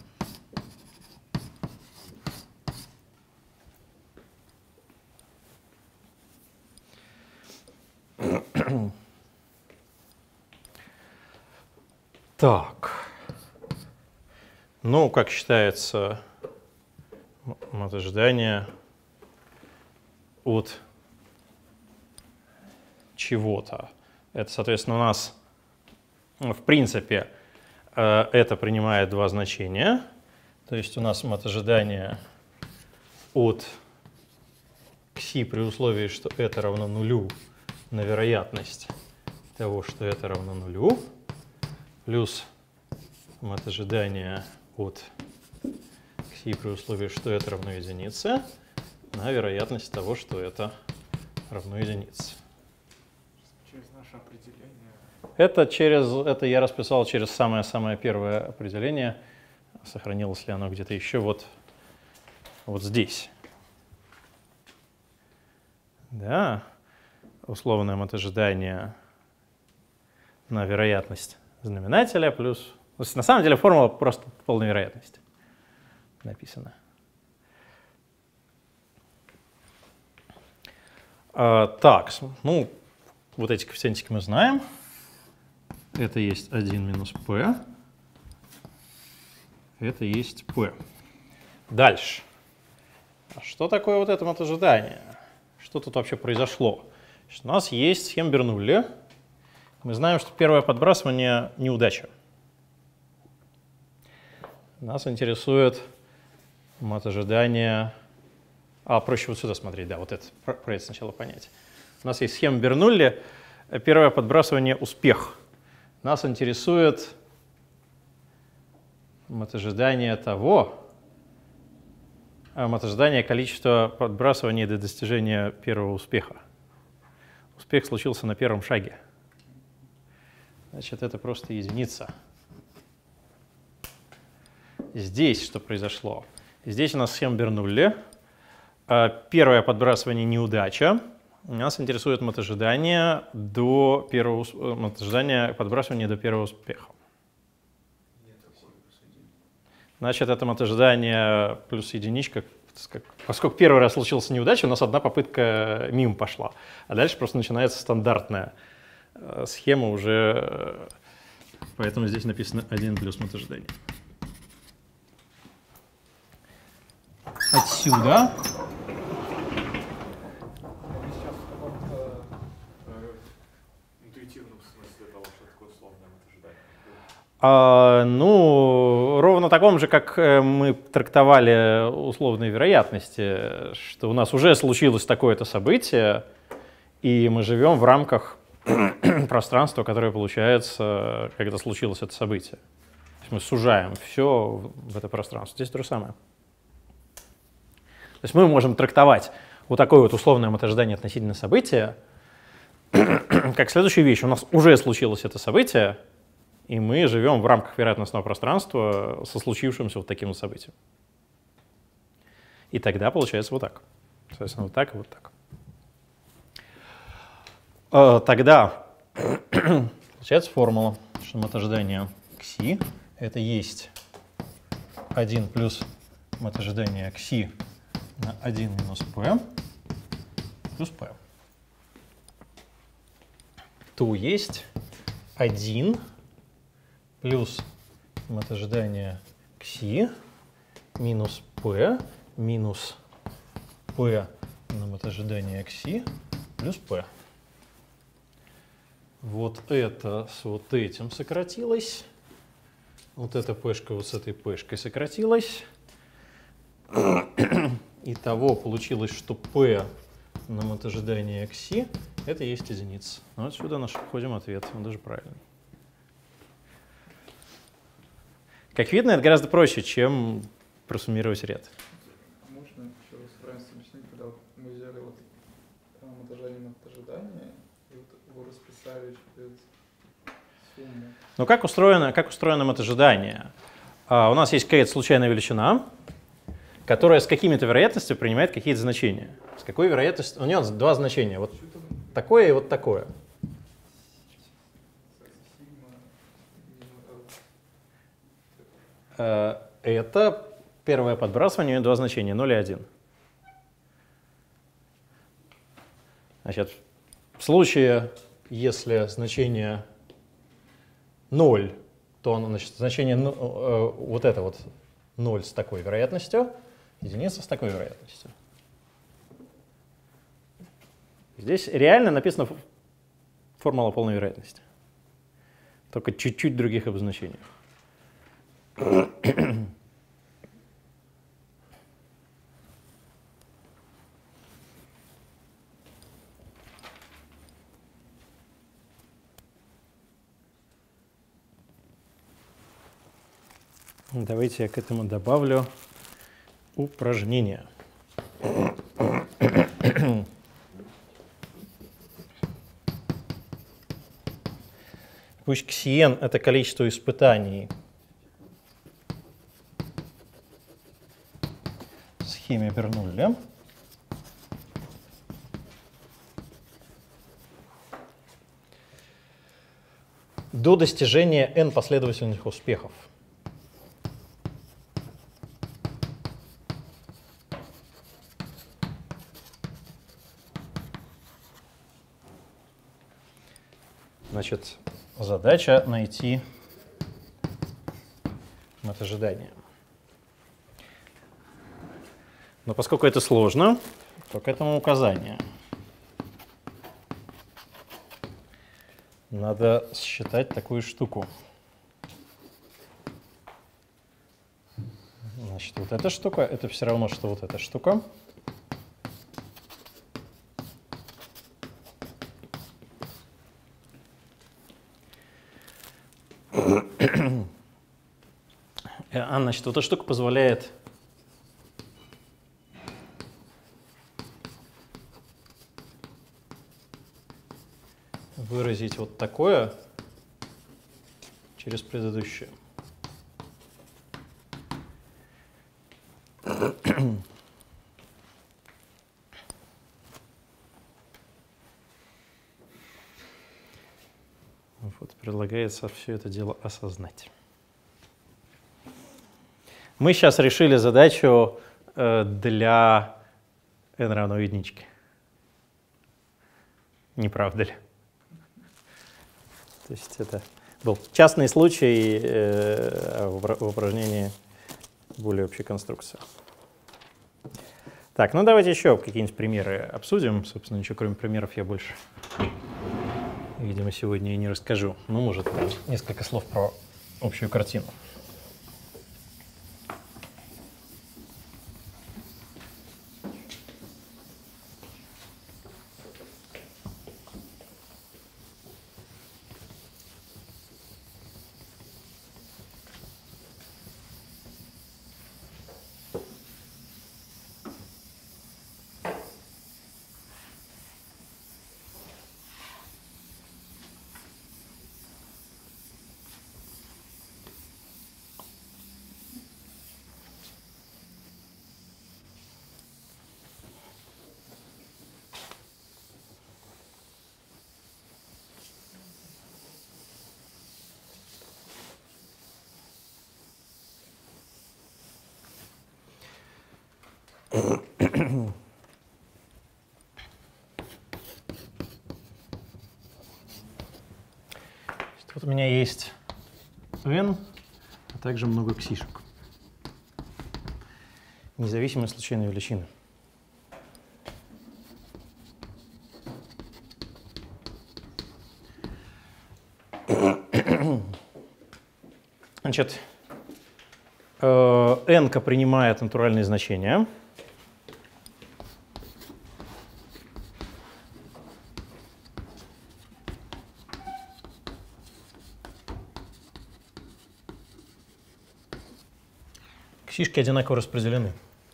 Так. Ну, как считается мат ожидания от чего-то? Это, соответственно, у нас в принципе это принимает два значения. То есть у нас мат ожидания от кси при условии, что это равно нулю на вероятность того, что это равно нулю, плюс мат ожидания от кси при условии, что это равно единице, на вероятность того, что это равно единице. Через наше определение. Это, через, это я расписал через самое-самое первое определение. Сохранилось ли оно где-то еще вот, вот здесь. Да, условное мат ожидания на вероятность знаменателя плюс... На самом деле формула просто полной вероятности написана. А, так, ну, вот эти коэффициентики мы знаем. Это есть один минус p. Это есть p. Дальше. А что такое вот это мат ожидание? Что тут вообще произошло? Значит, у нас есть схема Бернулли. Мы знаем, что первое подбрасывание — неудача. Нас интересует мат ожидания. А, проще вот сюда смотреть, да, вот это, про, про это сначала понять. У нас есть схема Бернулли. Первое подбрасывание — успех. Нас интересует мат ожидания того, а мат ожидания количества подбрасываний до достижения первого успеха. Успех случился на первом шаге. Значит, это просто единица. Здесь что произошло? Здесь у нас схема Бернулли. Первое подбрасывание — неудача. Нас интересует мат ожидания до первого мат ожидания подбрасывания до первого успеха. Значит, это мат ожидания плюс единичка. Поскольку первый раз случилась неудача, у нас одна попытка мимо пошла. А дальше просто начинается стандартная схема уже. Поэтому здесь написано один плюс мат ожидания. Отсюда. Мы сейчас в каком-то Интуитивном смысле того, что такое условное мат ожидание. А, ну, ровно таком же, как мы трактовали условные вероятности, что у нас уже случилось такое-то событие, и мы живем в рамках пространства, которое получается, когда случилось это событие. То есть мы сужаем все в это пространство. Здесь то же самое. То есть мы можем трактовать вот такое вот условное мат ожидание относительно события как следующую вещь. У нас уже случилось это событие, и мы живем в рамках вероятностного пространства со случившимся вот таким вот событием. И тогда получается вот так. Соответственно, вот так и вот так. Тогда получается формула, что мат ожидания кси — это есть один плюс мат ожидания кси на один минус p плюс p. То есть один плюс мат ожидания кси минус p минус p на мат ожидания кси плюс p. Вот это с вот этим сократилось. Вот эта p-шка вот с этой p-шкой сократилась. Итого получилось, что p на мат ожидания кси это есть единица. Ну, отсюда наш входим ответ. Он даже правильный. Как видно, это гораздо проще, чем просуммировать ряд. можно еще раз правильно объяснить, когда вот мы взяли вот мат ожидание мат ожидания и вот его расписали через сумму. Ну, как устроено, как устроено мат ожидание? А, у нас есть какая-то случайная величина, которая с какими-то вероятностями принимает какие-то значения. С какой вероятностью? У нее два значения. Вот такое и вот такое. Это первое подбрасывание, у нее два значения, ноль и один. Значит, в случае, если значение ноль, то значит, значение вот это вот ноль с такой вероятностью, единица с такой вероятностью. Здесь реально написана формула полной вероятности, только чуть-чуть в других обозначениях. Давайте я к этому добавлю упражнение. Пусть ксиен — это количество испытаний в схеме Бернулли. До достижения n последовательных успехов. Значит, задача найти мат ожидания. Но поскольку это сложно, то к этому указание. Надо считать такую штуку. Значит, вот эта штука, это все равно, что вот эта штука. А, значит, вот эта штука позволяет выразить вот такое через предыдущее. Вот, предлагается все это дело осознать. Мы сейчас решили задачу э, для n равно единичке. Не правда ли? То есть это был частный случай э, в упражнении более общей конструкции. Так, ну давайте еще какие-нибудь примеры обсудим. Собственно, ничего кроме примеров я больше, видимо, сегодня и не расскажу. Ну, может, несколько слов про общую картину. Вот у меня есть n, а также много ксишек. Независимые случайные величины. Значит, n-ка принимает натуральные значения. Ксишки одинаково распределены.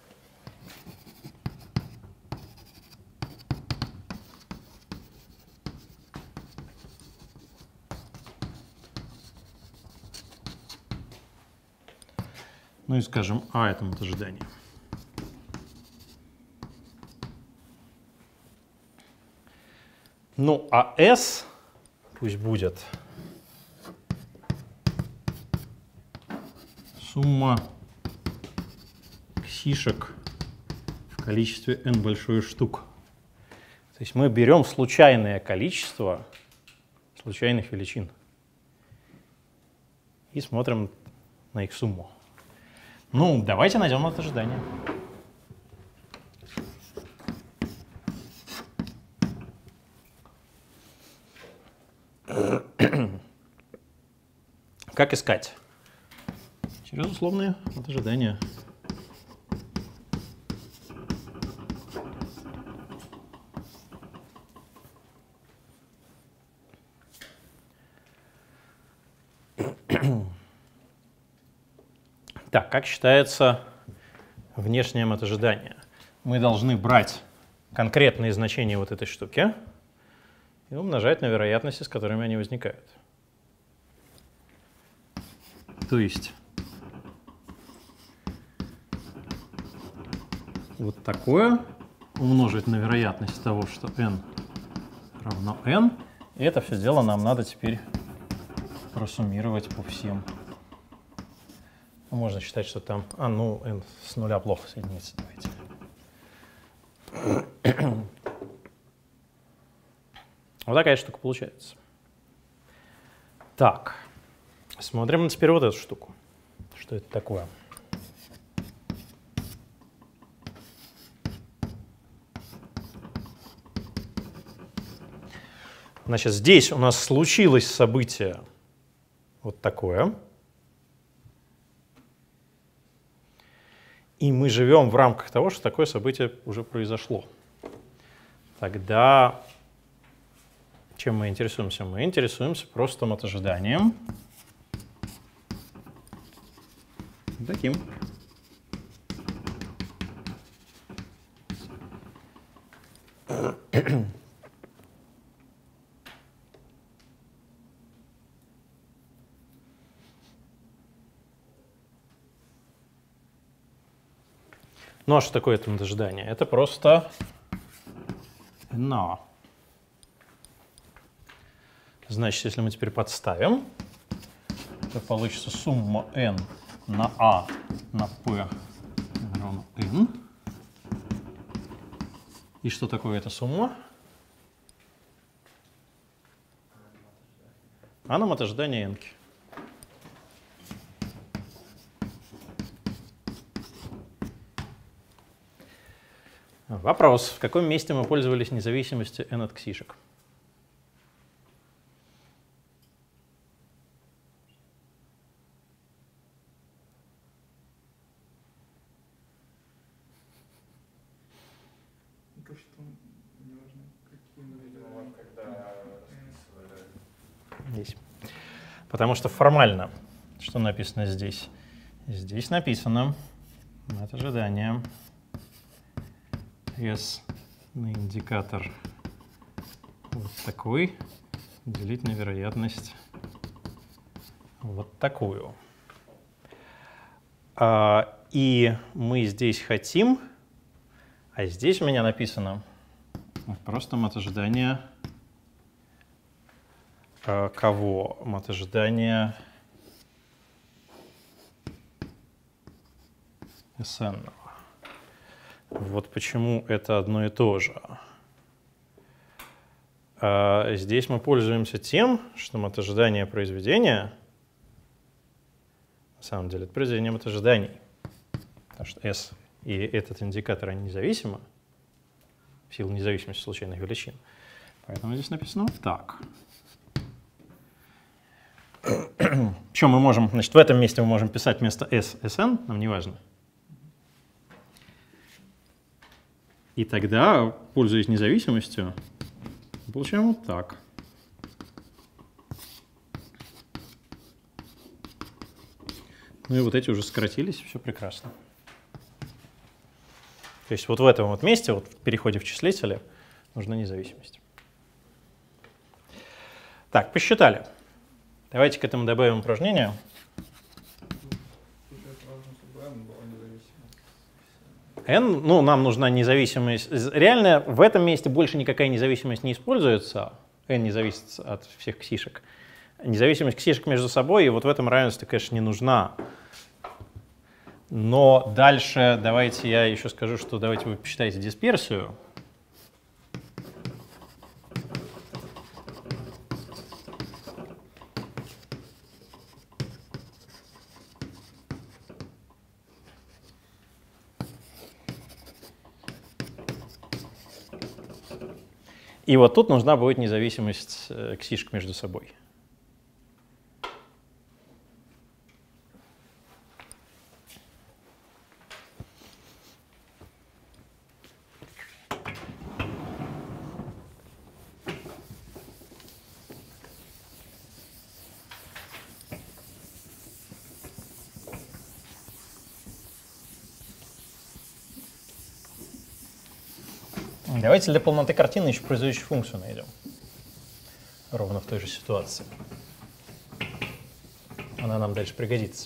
Ну и скажем, а это вот ожидание. Ну, а S пусть будет сумма ксишек в количестве n большое штук. То есть мы берем случайное количество случайных величин и смотрим на их сумму. Ну, давайте найдем это ожидание. Как искать? Через условные от ожидания. Так, как считается внешнее от ожидания? Мы должны брать конкретные значения вот этой штуки и умножать на вероятности, с которыми они возникают. То есть вот такое умножить на вероятность того, что n равно n. И это все дело нам надо теперь просуммировать по всем. Можно считать, что там... А, ну, n с нуля плохо соединится. Давайте. Вот такая штука получается. Так. Смотрим теперь вот эту штуку. Что это такое? Значит, здесь у нас случилось событие вот такое. и мы живем в рамках того, что такое событие уже произошло. Тогда чем мы интересуемся? Мы интересуемся просто мотожиданием. Таким. Ну а что такое это мотожидание? Это просто но. Значит, если мы теперь подставим, то получится сумма n на a на p равно n. И что такое эта сумма? Она мотожидание n-ки. Вопрос. В каком месте мы пользовались независимостью n от ксишек? То, что неважно, какие Ну, вот когда расписывали. Здесь. Потому что формально, что написано здесь? Здесь написано мотожидание S на индикатор вот такой делить на вероятность вот такую. А, и мы здесь хотим, а здесь у меня написано просто мотожидание а, кого? Мотожидание эс эн. Вот почему это одно и то же. А здесь мы пользуемся тем, что мотожидание произведения, на самом деле, это произведение мотожиданий. Потому что S и этот индикатор, они независимы в силу независимости случайных величин. Поэтому здесь написано вот так. Причем мы можем, значит, в этом месте мы можем писать вместо S, Sn, нам не важно. И тогда, пользуясь независимостью, получаем вот так. Ну и вот эти уже сократились, все прекрасно. То есть вот в этом вот месте, вот в переходе в числители, нужна независимость. Так, посчитали. Давайте к этому добавим упражнение. N, ну, нам нужна независимость. Реально в этом месте больше никакая независимость не используется. N не зависит от всех ксишек. Независимость ксишек между собой, и вот в этом равенстве, конечно, не нужна. Но дальше давайте я еще скажу, что давайте вы посчитаете дисперсию. И вот тут нужна будет независимость ксишек между собой. Давайте для полноты картины еще производящую функцию найдем. Ровно в той же ситуации. Она нам дальше пригодится.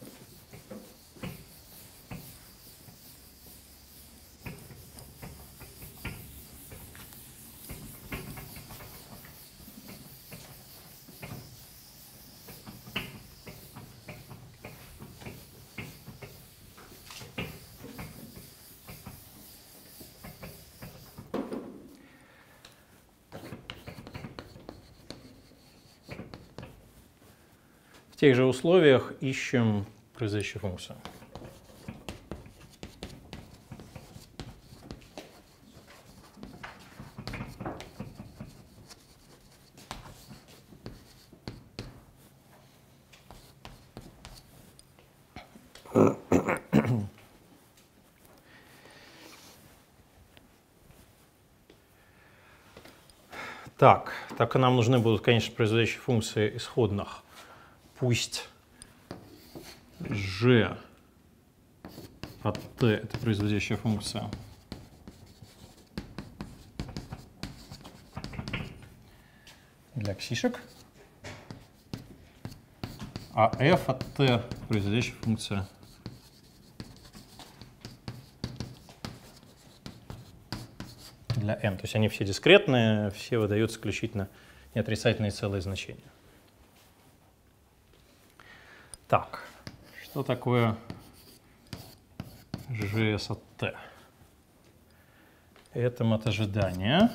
В тех же условиях ищем производящую функцию. Так, так и нам нужны будут, конечно, производящие функции исходных. Пусть g от t — это производящая функция. Для ксишек. А f от t — производящая функция для n. То есть они все дискретные, все выдают исключительно неотрицательные целые значения. Так, что такое js от t? Это мат ожидания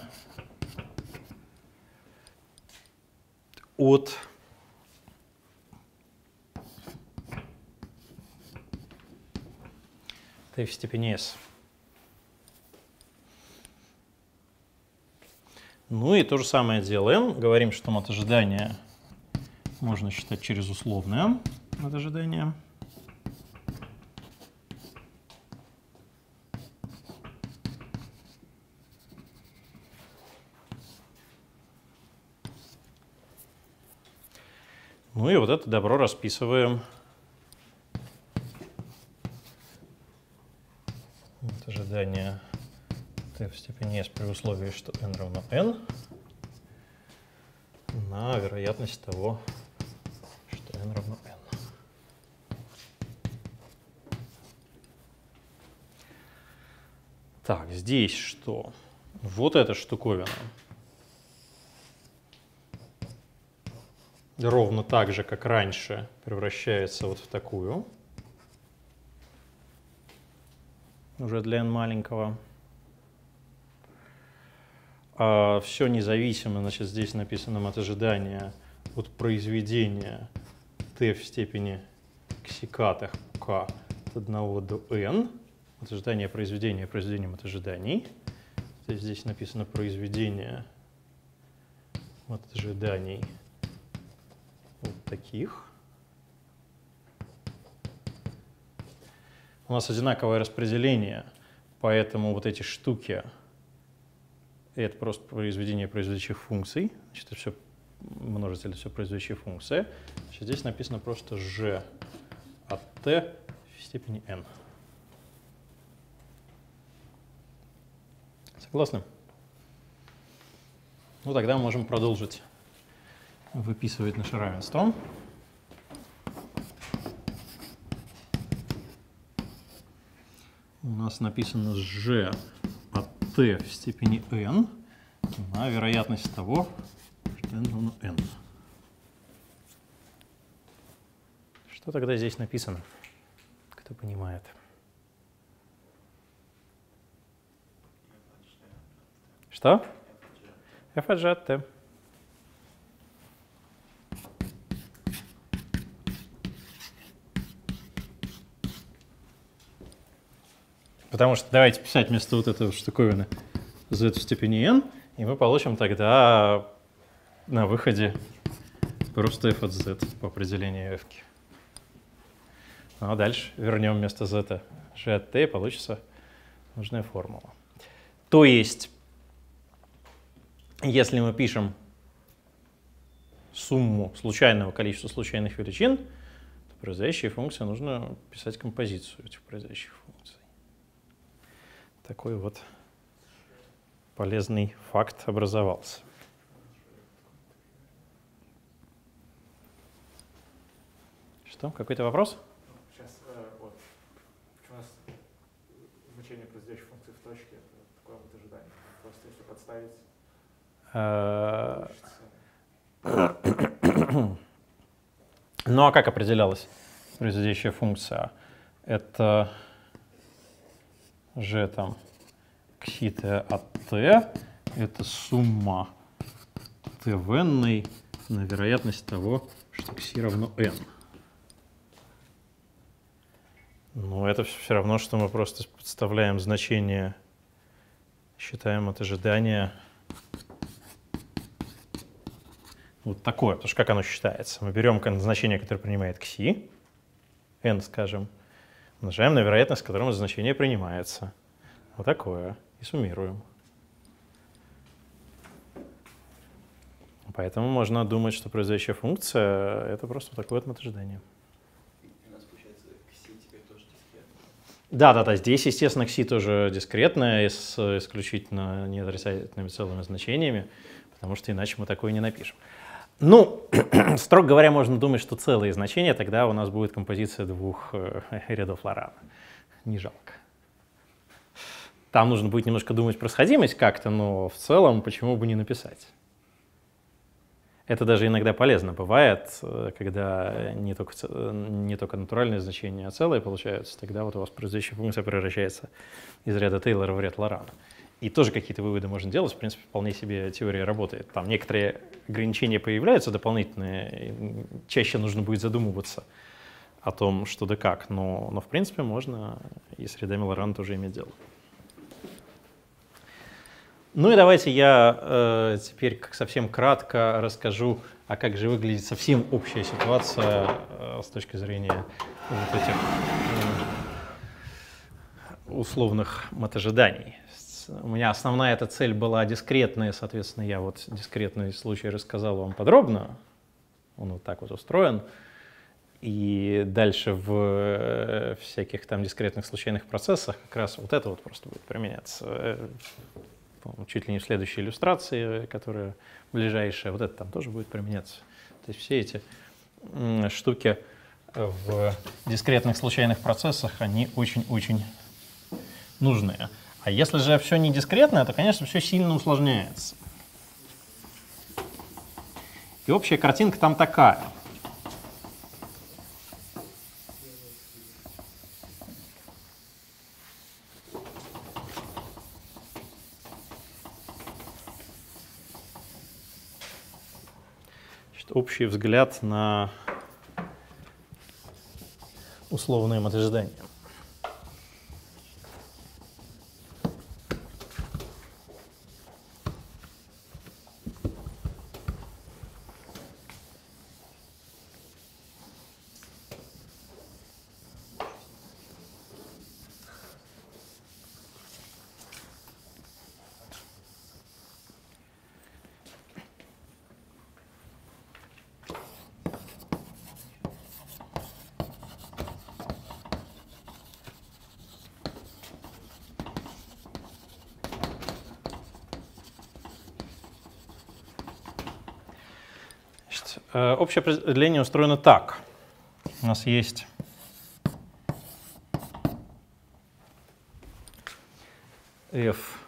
от t в степени s. Ну и то же самое делаем. Говорим, что мат ожидания можно считать через условное мат ожидания. Ну и вот это добро расписываем. Вот ожидание t в степени s при условии, что n равно n, на вероятность того, что n равно n. Так, здесь что? Вот эта штуковина. Ровно так же, как раньше, превращается вот в такую. Уже для n маленького. А все независимо, значит, здесь написано мат ожидания от произведения t в степени ксикатах k от одного до n. Мат ожидания произведения произведения мат ожиданий. Здесь, здесь написано произведение мат ожиданий вот таких. У нас одинаковое распределение, поэтому вот эти штуки — это просто произведение производящих функций. Значит, это все множитель, это все производящие функции. Значит, здесь написано просто g от t в степени n. Согласны? Ну, тогда мы можем продолжить выписывать наше равенство. У нас написано g от t в степени n на вероятность того, что n равно n. Что тогда здесь написано? Кто понимает? Что? f от g от t. Потому что давайте писать вместо вот этого штуковины z в степени n, и мы получим тогда на выходе просто f от z по определению f. Ну а дальше вернем вместо z g от t, и получится нужная формула. То есть, если мы пишем сумму случайного количества случайных величин, то производящие функции нужно писать композицию этих производящих функций. Такой вот полезный факт образовался. Что? Какой-то вопрос? Сейчас э, вот у нас значение производящей функции в точке — это такое вот ожидание. Просто если подставить. Ну а как определялась производящая функция? Это g там кси t от t, это сумма t в n на вероятность того, что кси равно n. Но это все равно, что мы просто подставляем значение, считаем от ожидания вот такое. Потому что как оно считается? Мы берем значение, которое принимает кси, n, скажем, умножаем на вероятность, с которой значение принимается. Вот такое. И суммируем. Поэтому можно думать, что производящая функция — это просто такое вот метажидание. У нас получается кси теперь тоже дискретно. Да, да, да. Здесь, естественно, кси тоже дискретное, с исключительно неотрицательными целыми значениями, потому что иначе мы такое не напишем. Ну, строго говоря, можно думать, что целые значения, тогда у нас будет композиция двух э, рядов Лорана. Не жалко. Там нужно будет немножко думать про сходимость как-то, но в целом почему бы не написать? Это даже иногда полезно бывает, когда не только, не только натуральные значения, а целые получаются, тогда вот у вас производящая функция превращается из ряда Тейлора в ряд Лорана. И тоже какие-то выводы можно делать, в принципе, вполне себе теория работает. Там некоторые ограничения появляются дополнительные, чаще нужно будет задумываться о том, что да как, но, но в принципе можно и с рядами Лорана тоже иметь дело. Ну и давайте я э, теперь как совсем кратко расскажу, а как же выглядит совсем общая ситуация э, с точки зрения вот этих э, условных метажиданий. У меня основная эта цель была дискретная, соответственно, я вот дискретный случай рассказал вам подробно. Он вот так вот устроен. И дальше в всяких там дискретных случайных процессах как раз вот это вот просто будет применяться. Чуть ли не в следующей иллюстрации, которая ближайшая, вот это там тоже будет применяться. То есть все эти штуки в дискретных случайных процессах, они очень-очень нужные. А если же все не дискретное, то, конечно, все сильно усложняется. И общая картинка там такая. Значит, общий взгляд на условные метажидания. Общее определение устроено так. У нас есть f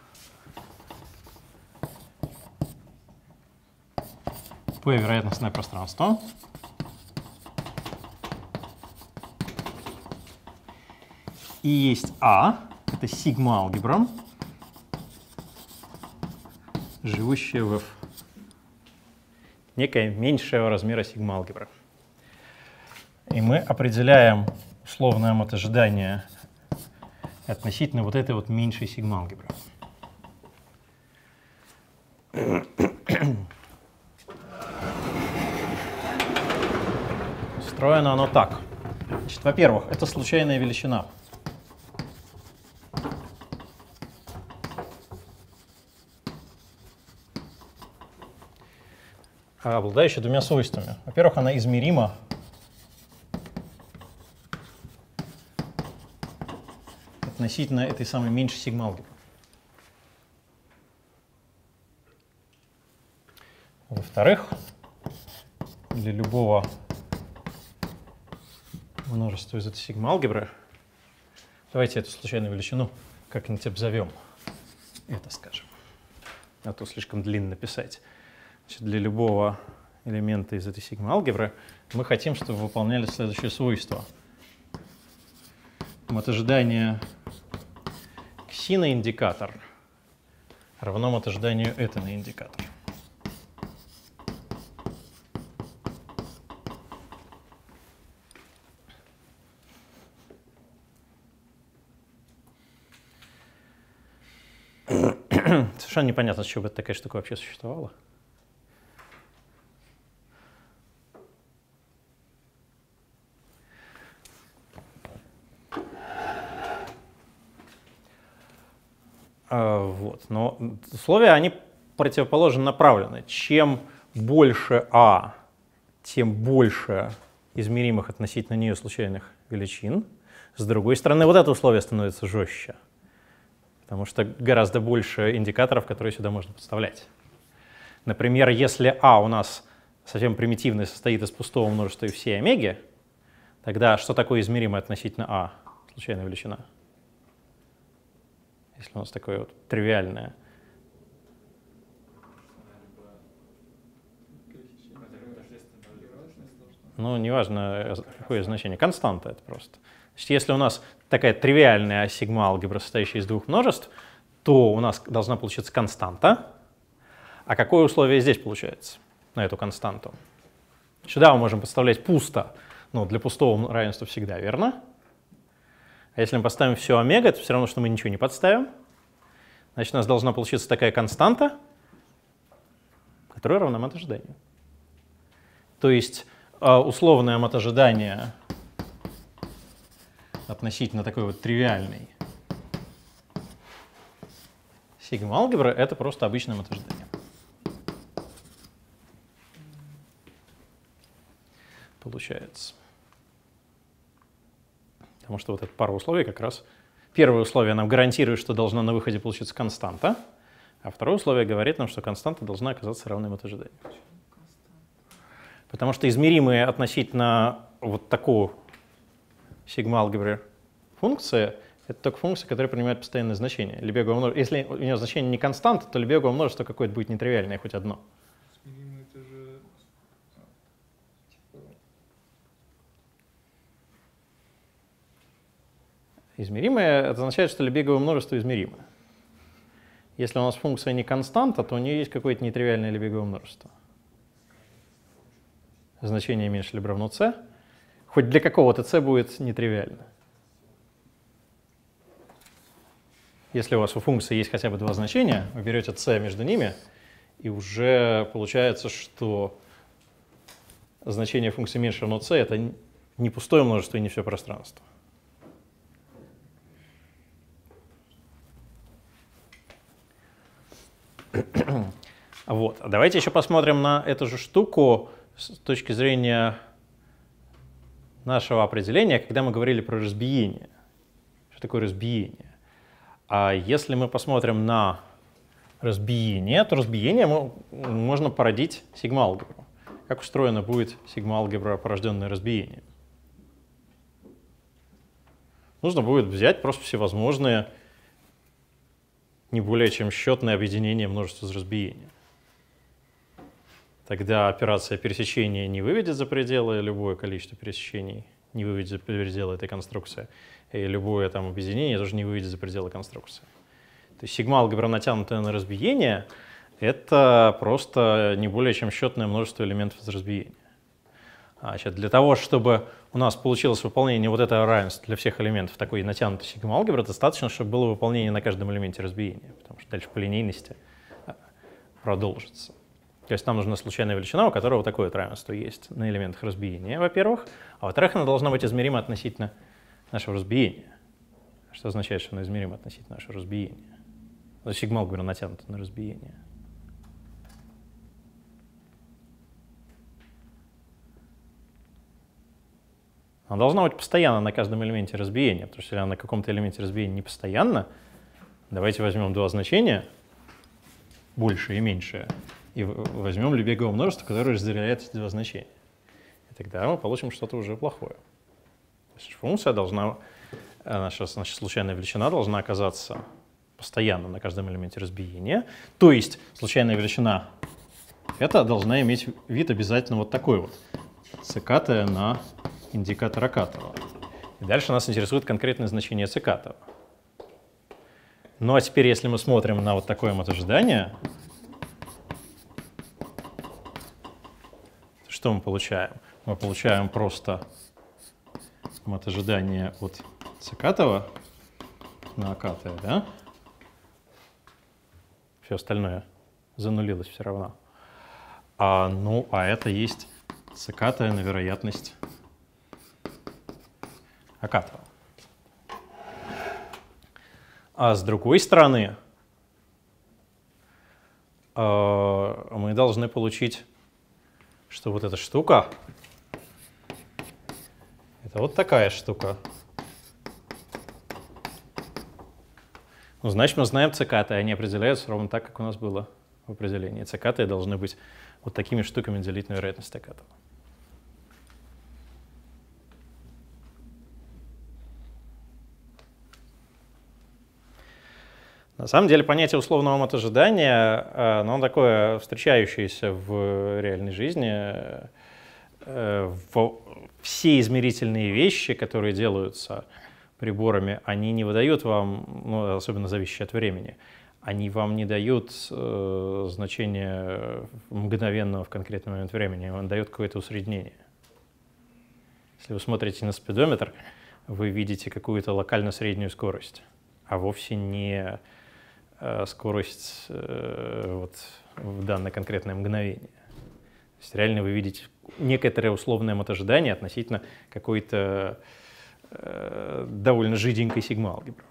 p вероятностное пространство. И есть А, это сигма-алгебра, живущая в f. Некая меньшего размера сигма-алгебра. И мы определяем условное метажидание относительно вот этой вот меньшей сигма-алгебры. Устроено оно так. Значит, во-первых, это случайная величина. Обладающая двумя свойствами. Во-первых, она измерима относительно этой самой меньшей сигма-алгебры. Во-вторых, для любого множества из этой сигма-алгебры, давайте эту случайную величину как-нибудь обзовем. Это скажем. А то слишком длинно писать. Значит, для любого элемента из этой сигма-алгебры мы хотим, чтобы выполняли следующее свойство. Метажидание кси на индикатор равно метажиданию это на индикатор. Совершенно непонятно, с чего бы такая штука вообще существовала. Вот. Но условия, они противоположно направлены. Чем больше А, тем больше измеримых относительно нее случайных величин. С другой стороны, вот это условие становится жестче, потому что гораздо больше индикаторов, которые сюда можно подставлять. Например, если А у нас совсем примитивный, состоит из пустого множества и всей омеги, тогда что такое измеримое относительно А? Случайная величина. Если у нас такое вот тривиальное. Ну, неважно, какое значение. Константа это просто. Значит, если у нас такая тривиальная сигма-алгебра, состоящая из двух множеств, то у нас должна получиться константа. А какое условие здесь получается на эту константу? Сюда мы можем подставлять пусто. Ну, для пустого равенства всегда верно. А если мы поставим все омега, это все равно, что мы ничего не подставим. Значит, у нас должна получиться такая константа, которая равна мат-ожиданию. То есть условное мат-ожидание относительно такой вот тривиальной сигма-алгебры — это просто обычное мат-ожидание. Получается. Потому что вот эта пара условий как раз... Первое условие нам гарантирует, что должна на выходе получиться константа, а второе условие говорит нам, что константа должна оказаться равной мат-ожиданию. Потому что измеримые относительно вот такого сигма-алгебры функции — это только функция, которая принимает постоянное значение. Лебеговое множество. Если у нее значение не константа, то лебеговое множество какое-то будет нетривиальное, хоть одно. Измеримые это же типа... Измеримое — это означает, что лебеговое множество измеримое. Если у нас функция не константа, то у нее есть какое-то нетривиальное лебеговое множество. Значение меньше либо равно c, хоть для какого-то c будет нетривиально. Если у вас у функции есть хотя бы два значения, вы берете c между ними, и уже получается, что значение функции меньше равно c — это не пустое множество и не все пространство. Вот. Давайте еще посмотрим на эту же штуку с точки зрения нашего определения, когда мы говорили про разбиение. Что такое разбиение? А если мы посмотрим на разбиение, то разбиение можно породить сигма-алгебру. Как устроена будет сигма-алгебра, порожденная разбиением? Нужно будет взять просто всевозможные, не более чем счетное объединение множества из разбиения. Тогда операция пересечения не выведет за пределы, любое количество пересечений не выведет за пределы этой конструкции, и любое там объединение тоже не выведет за пределы конструкции. То есть сигма-алгебра, натянутая на разбиение, это просто не более чем счетное множество элементов из разбиения. Значит, для того, чтобы у нас получилось выполнение вот этого равенства для всех элементов такой натянутой сигма-алгебры, достаточно, чтобы было выполнение на каждом элементе разбиения, потому что дальше по линейности продолжится. То есть нам нужна случайная величина, у которой вот такое вот равенство есть на элементах разбиения, во-первых, а во-вторых, она должна быть измерима относительно нашего разбиения. Что означает, что она измерима относительно нашего разбиения? Сигма-алгебра натянута на разбиение. Она должна быть постоянна на каждом элементе разбиения, потому что если она на каком-то элементе разбиения не постоянна, давайте возьмем два значения, большее и меньшее, и возьмем лебеговое множество, которое разделяет эти два значения. И тогда мы получим что-то уже плохое. То есть функция должна, наша, наша случайная величина должна оказаться постоянно на каждом элементе разбиения. То есть случайная величина это должна иметь вид обязательно вот такой вот, цикатая на индикатор Акатова. И дальше нас интересует конкретное значение цикатова. Ну а теперь, если мы смотрим на вот такое мат-ожидание, что мы получаем? Мы получаем просто мат-ожидание от цикатова на Акатове, да? Все остальное занулилось все равно. А, ну, а это есть цикатая на вероятность Акатова. А с другой стороны, мы должны получить что вот эта штука — это вот такая штука. Ну, значит, мы знаем цикаты, они определяются ровно так, как у нас было в определении. Цикаты должны быть вот такими штуками делить на вероятность стакката. На самом деле понятие условного мотожидания, оно такое встречающееся в реальной жизни. Все измерительные вещи, которые делаются приборами, они не выдают вам, ну, особенно зависящие от времени, они вам не дают э, значение мгновенного в конкретный момент времени, он дает какое-то усреднение. Если вы смотрите на спидометр, вы видите какую-то локально среднюю скорость, а вовсе не э, скорость э, вот, в данное конкретное мгновение. То есть реально вы видите некоторое условное мотожидание относительно какой-то э, довольно жиденькой сигма-алгебры.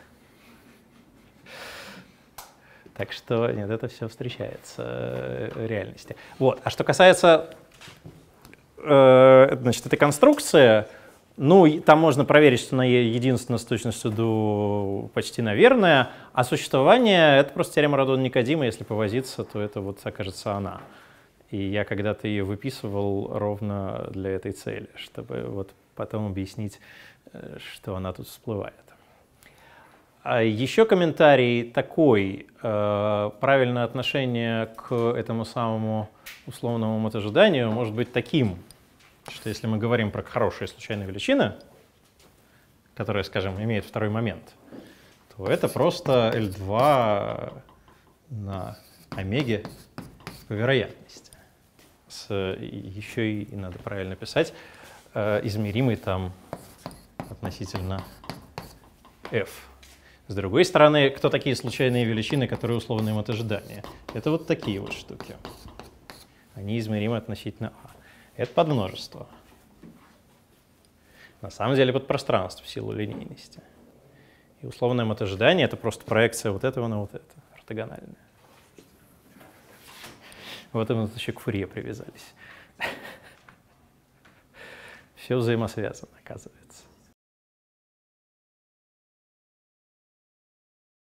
Так что нет, это все встречается в реальности. Вот. А что касается э, значит, этой конструкции, ну, там можно проверить, что она единственная с точностью до почти наверное, а существование — это просто теорема Радона-Никодима, если повозиться, то это вот окажется она. И я когда-то ее выписывал ровно для этой цели, чтобы вот потом объяснить, что она тут всплывает. А еще комментарий такой. Правильное отношение к этому самому условному мотожиданию может быть таким, что если мы говорим про хорошие случайные величины, которые, скажем, имеют второй момент, то это просто эль два на омеге по вероятности. С, еще и, надо правильно писать, измеримый там относительно f. С другой стороны, кто такие случайные величины, которые условные мотожидания? Это вот такие вот штуки. Они измеримы относительно а. Это подмножество. На самом деле подпространство в силу линейности. И условное мотожидание — это просто проекция вот этого на вот это, ортогональная. Вот мы тут еще к Фурье привязались. Все взаимосвязано, оказывается.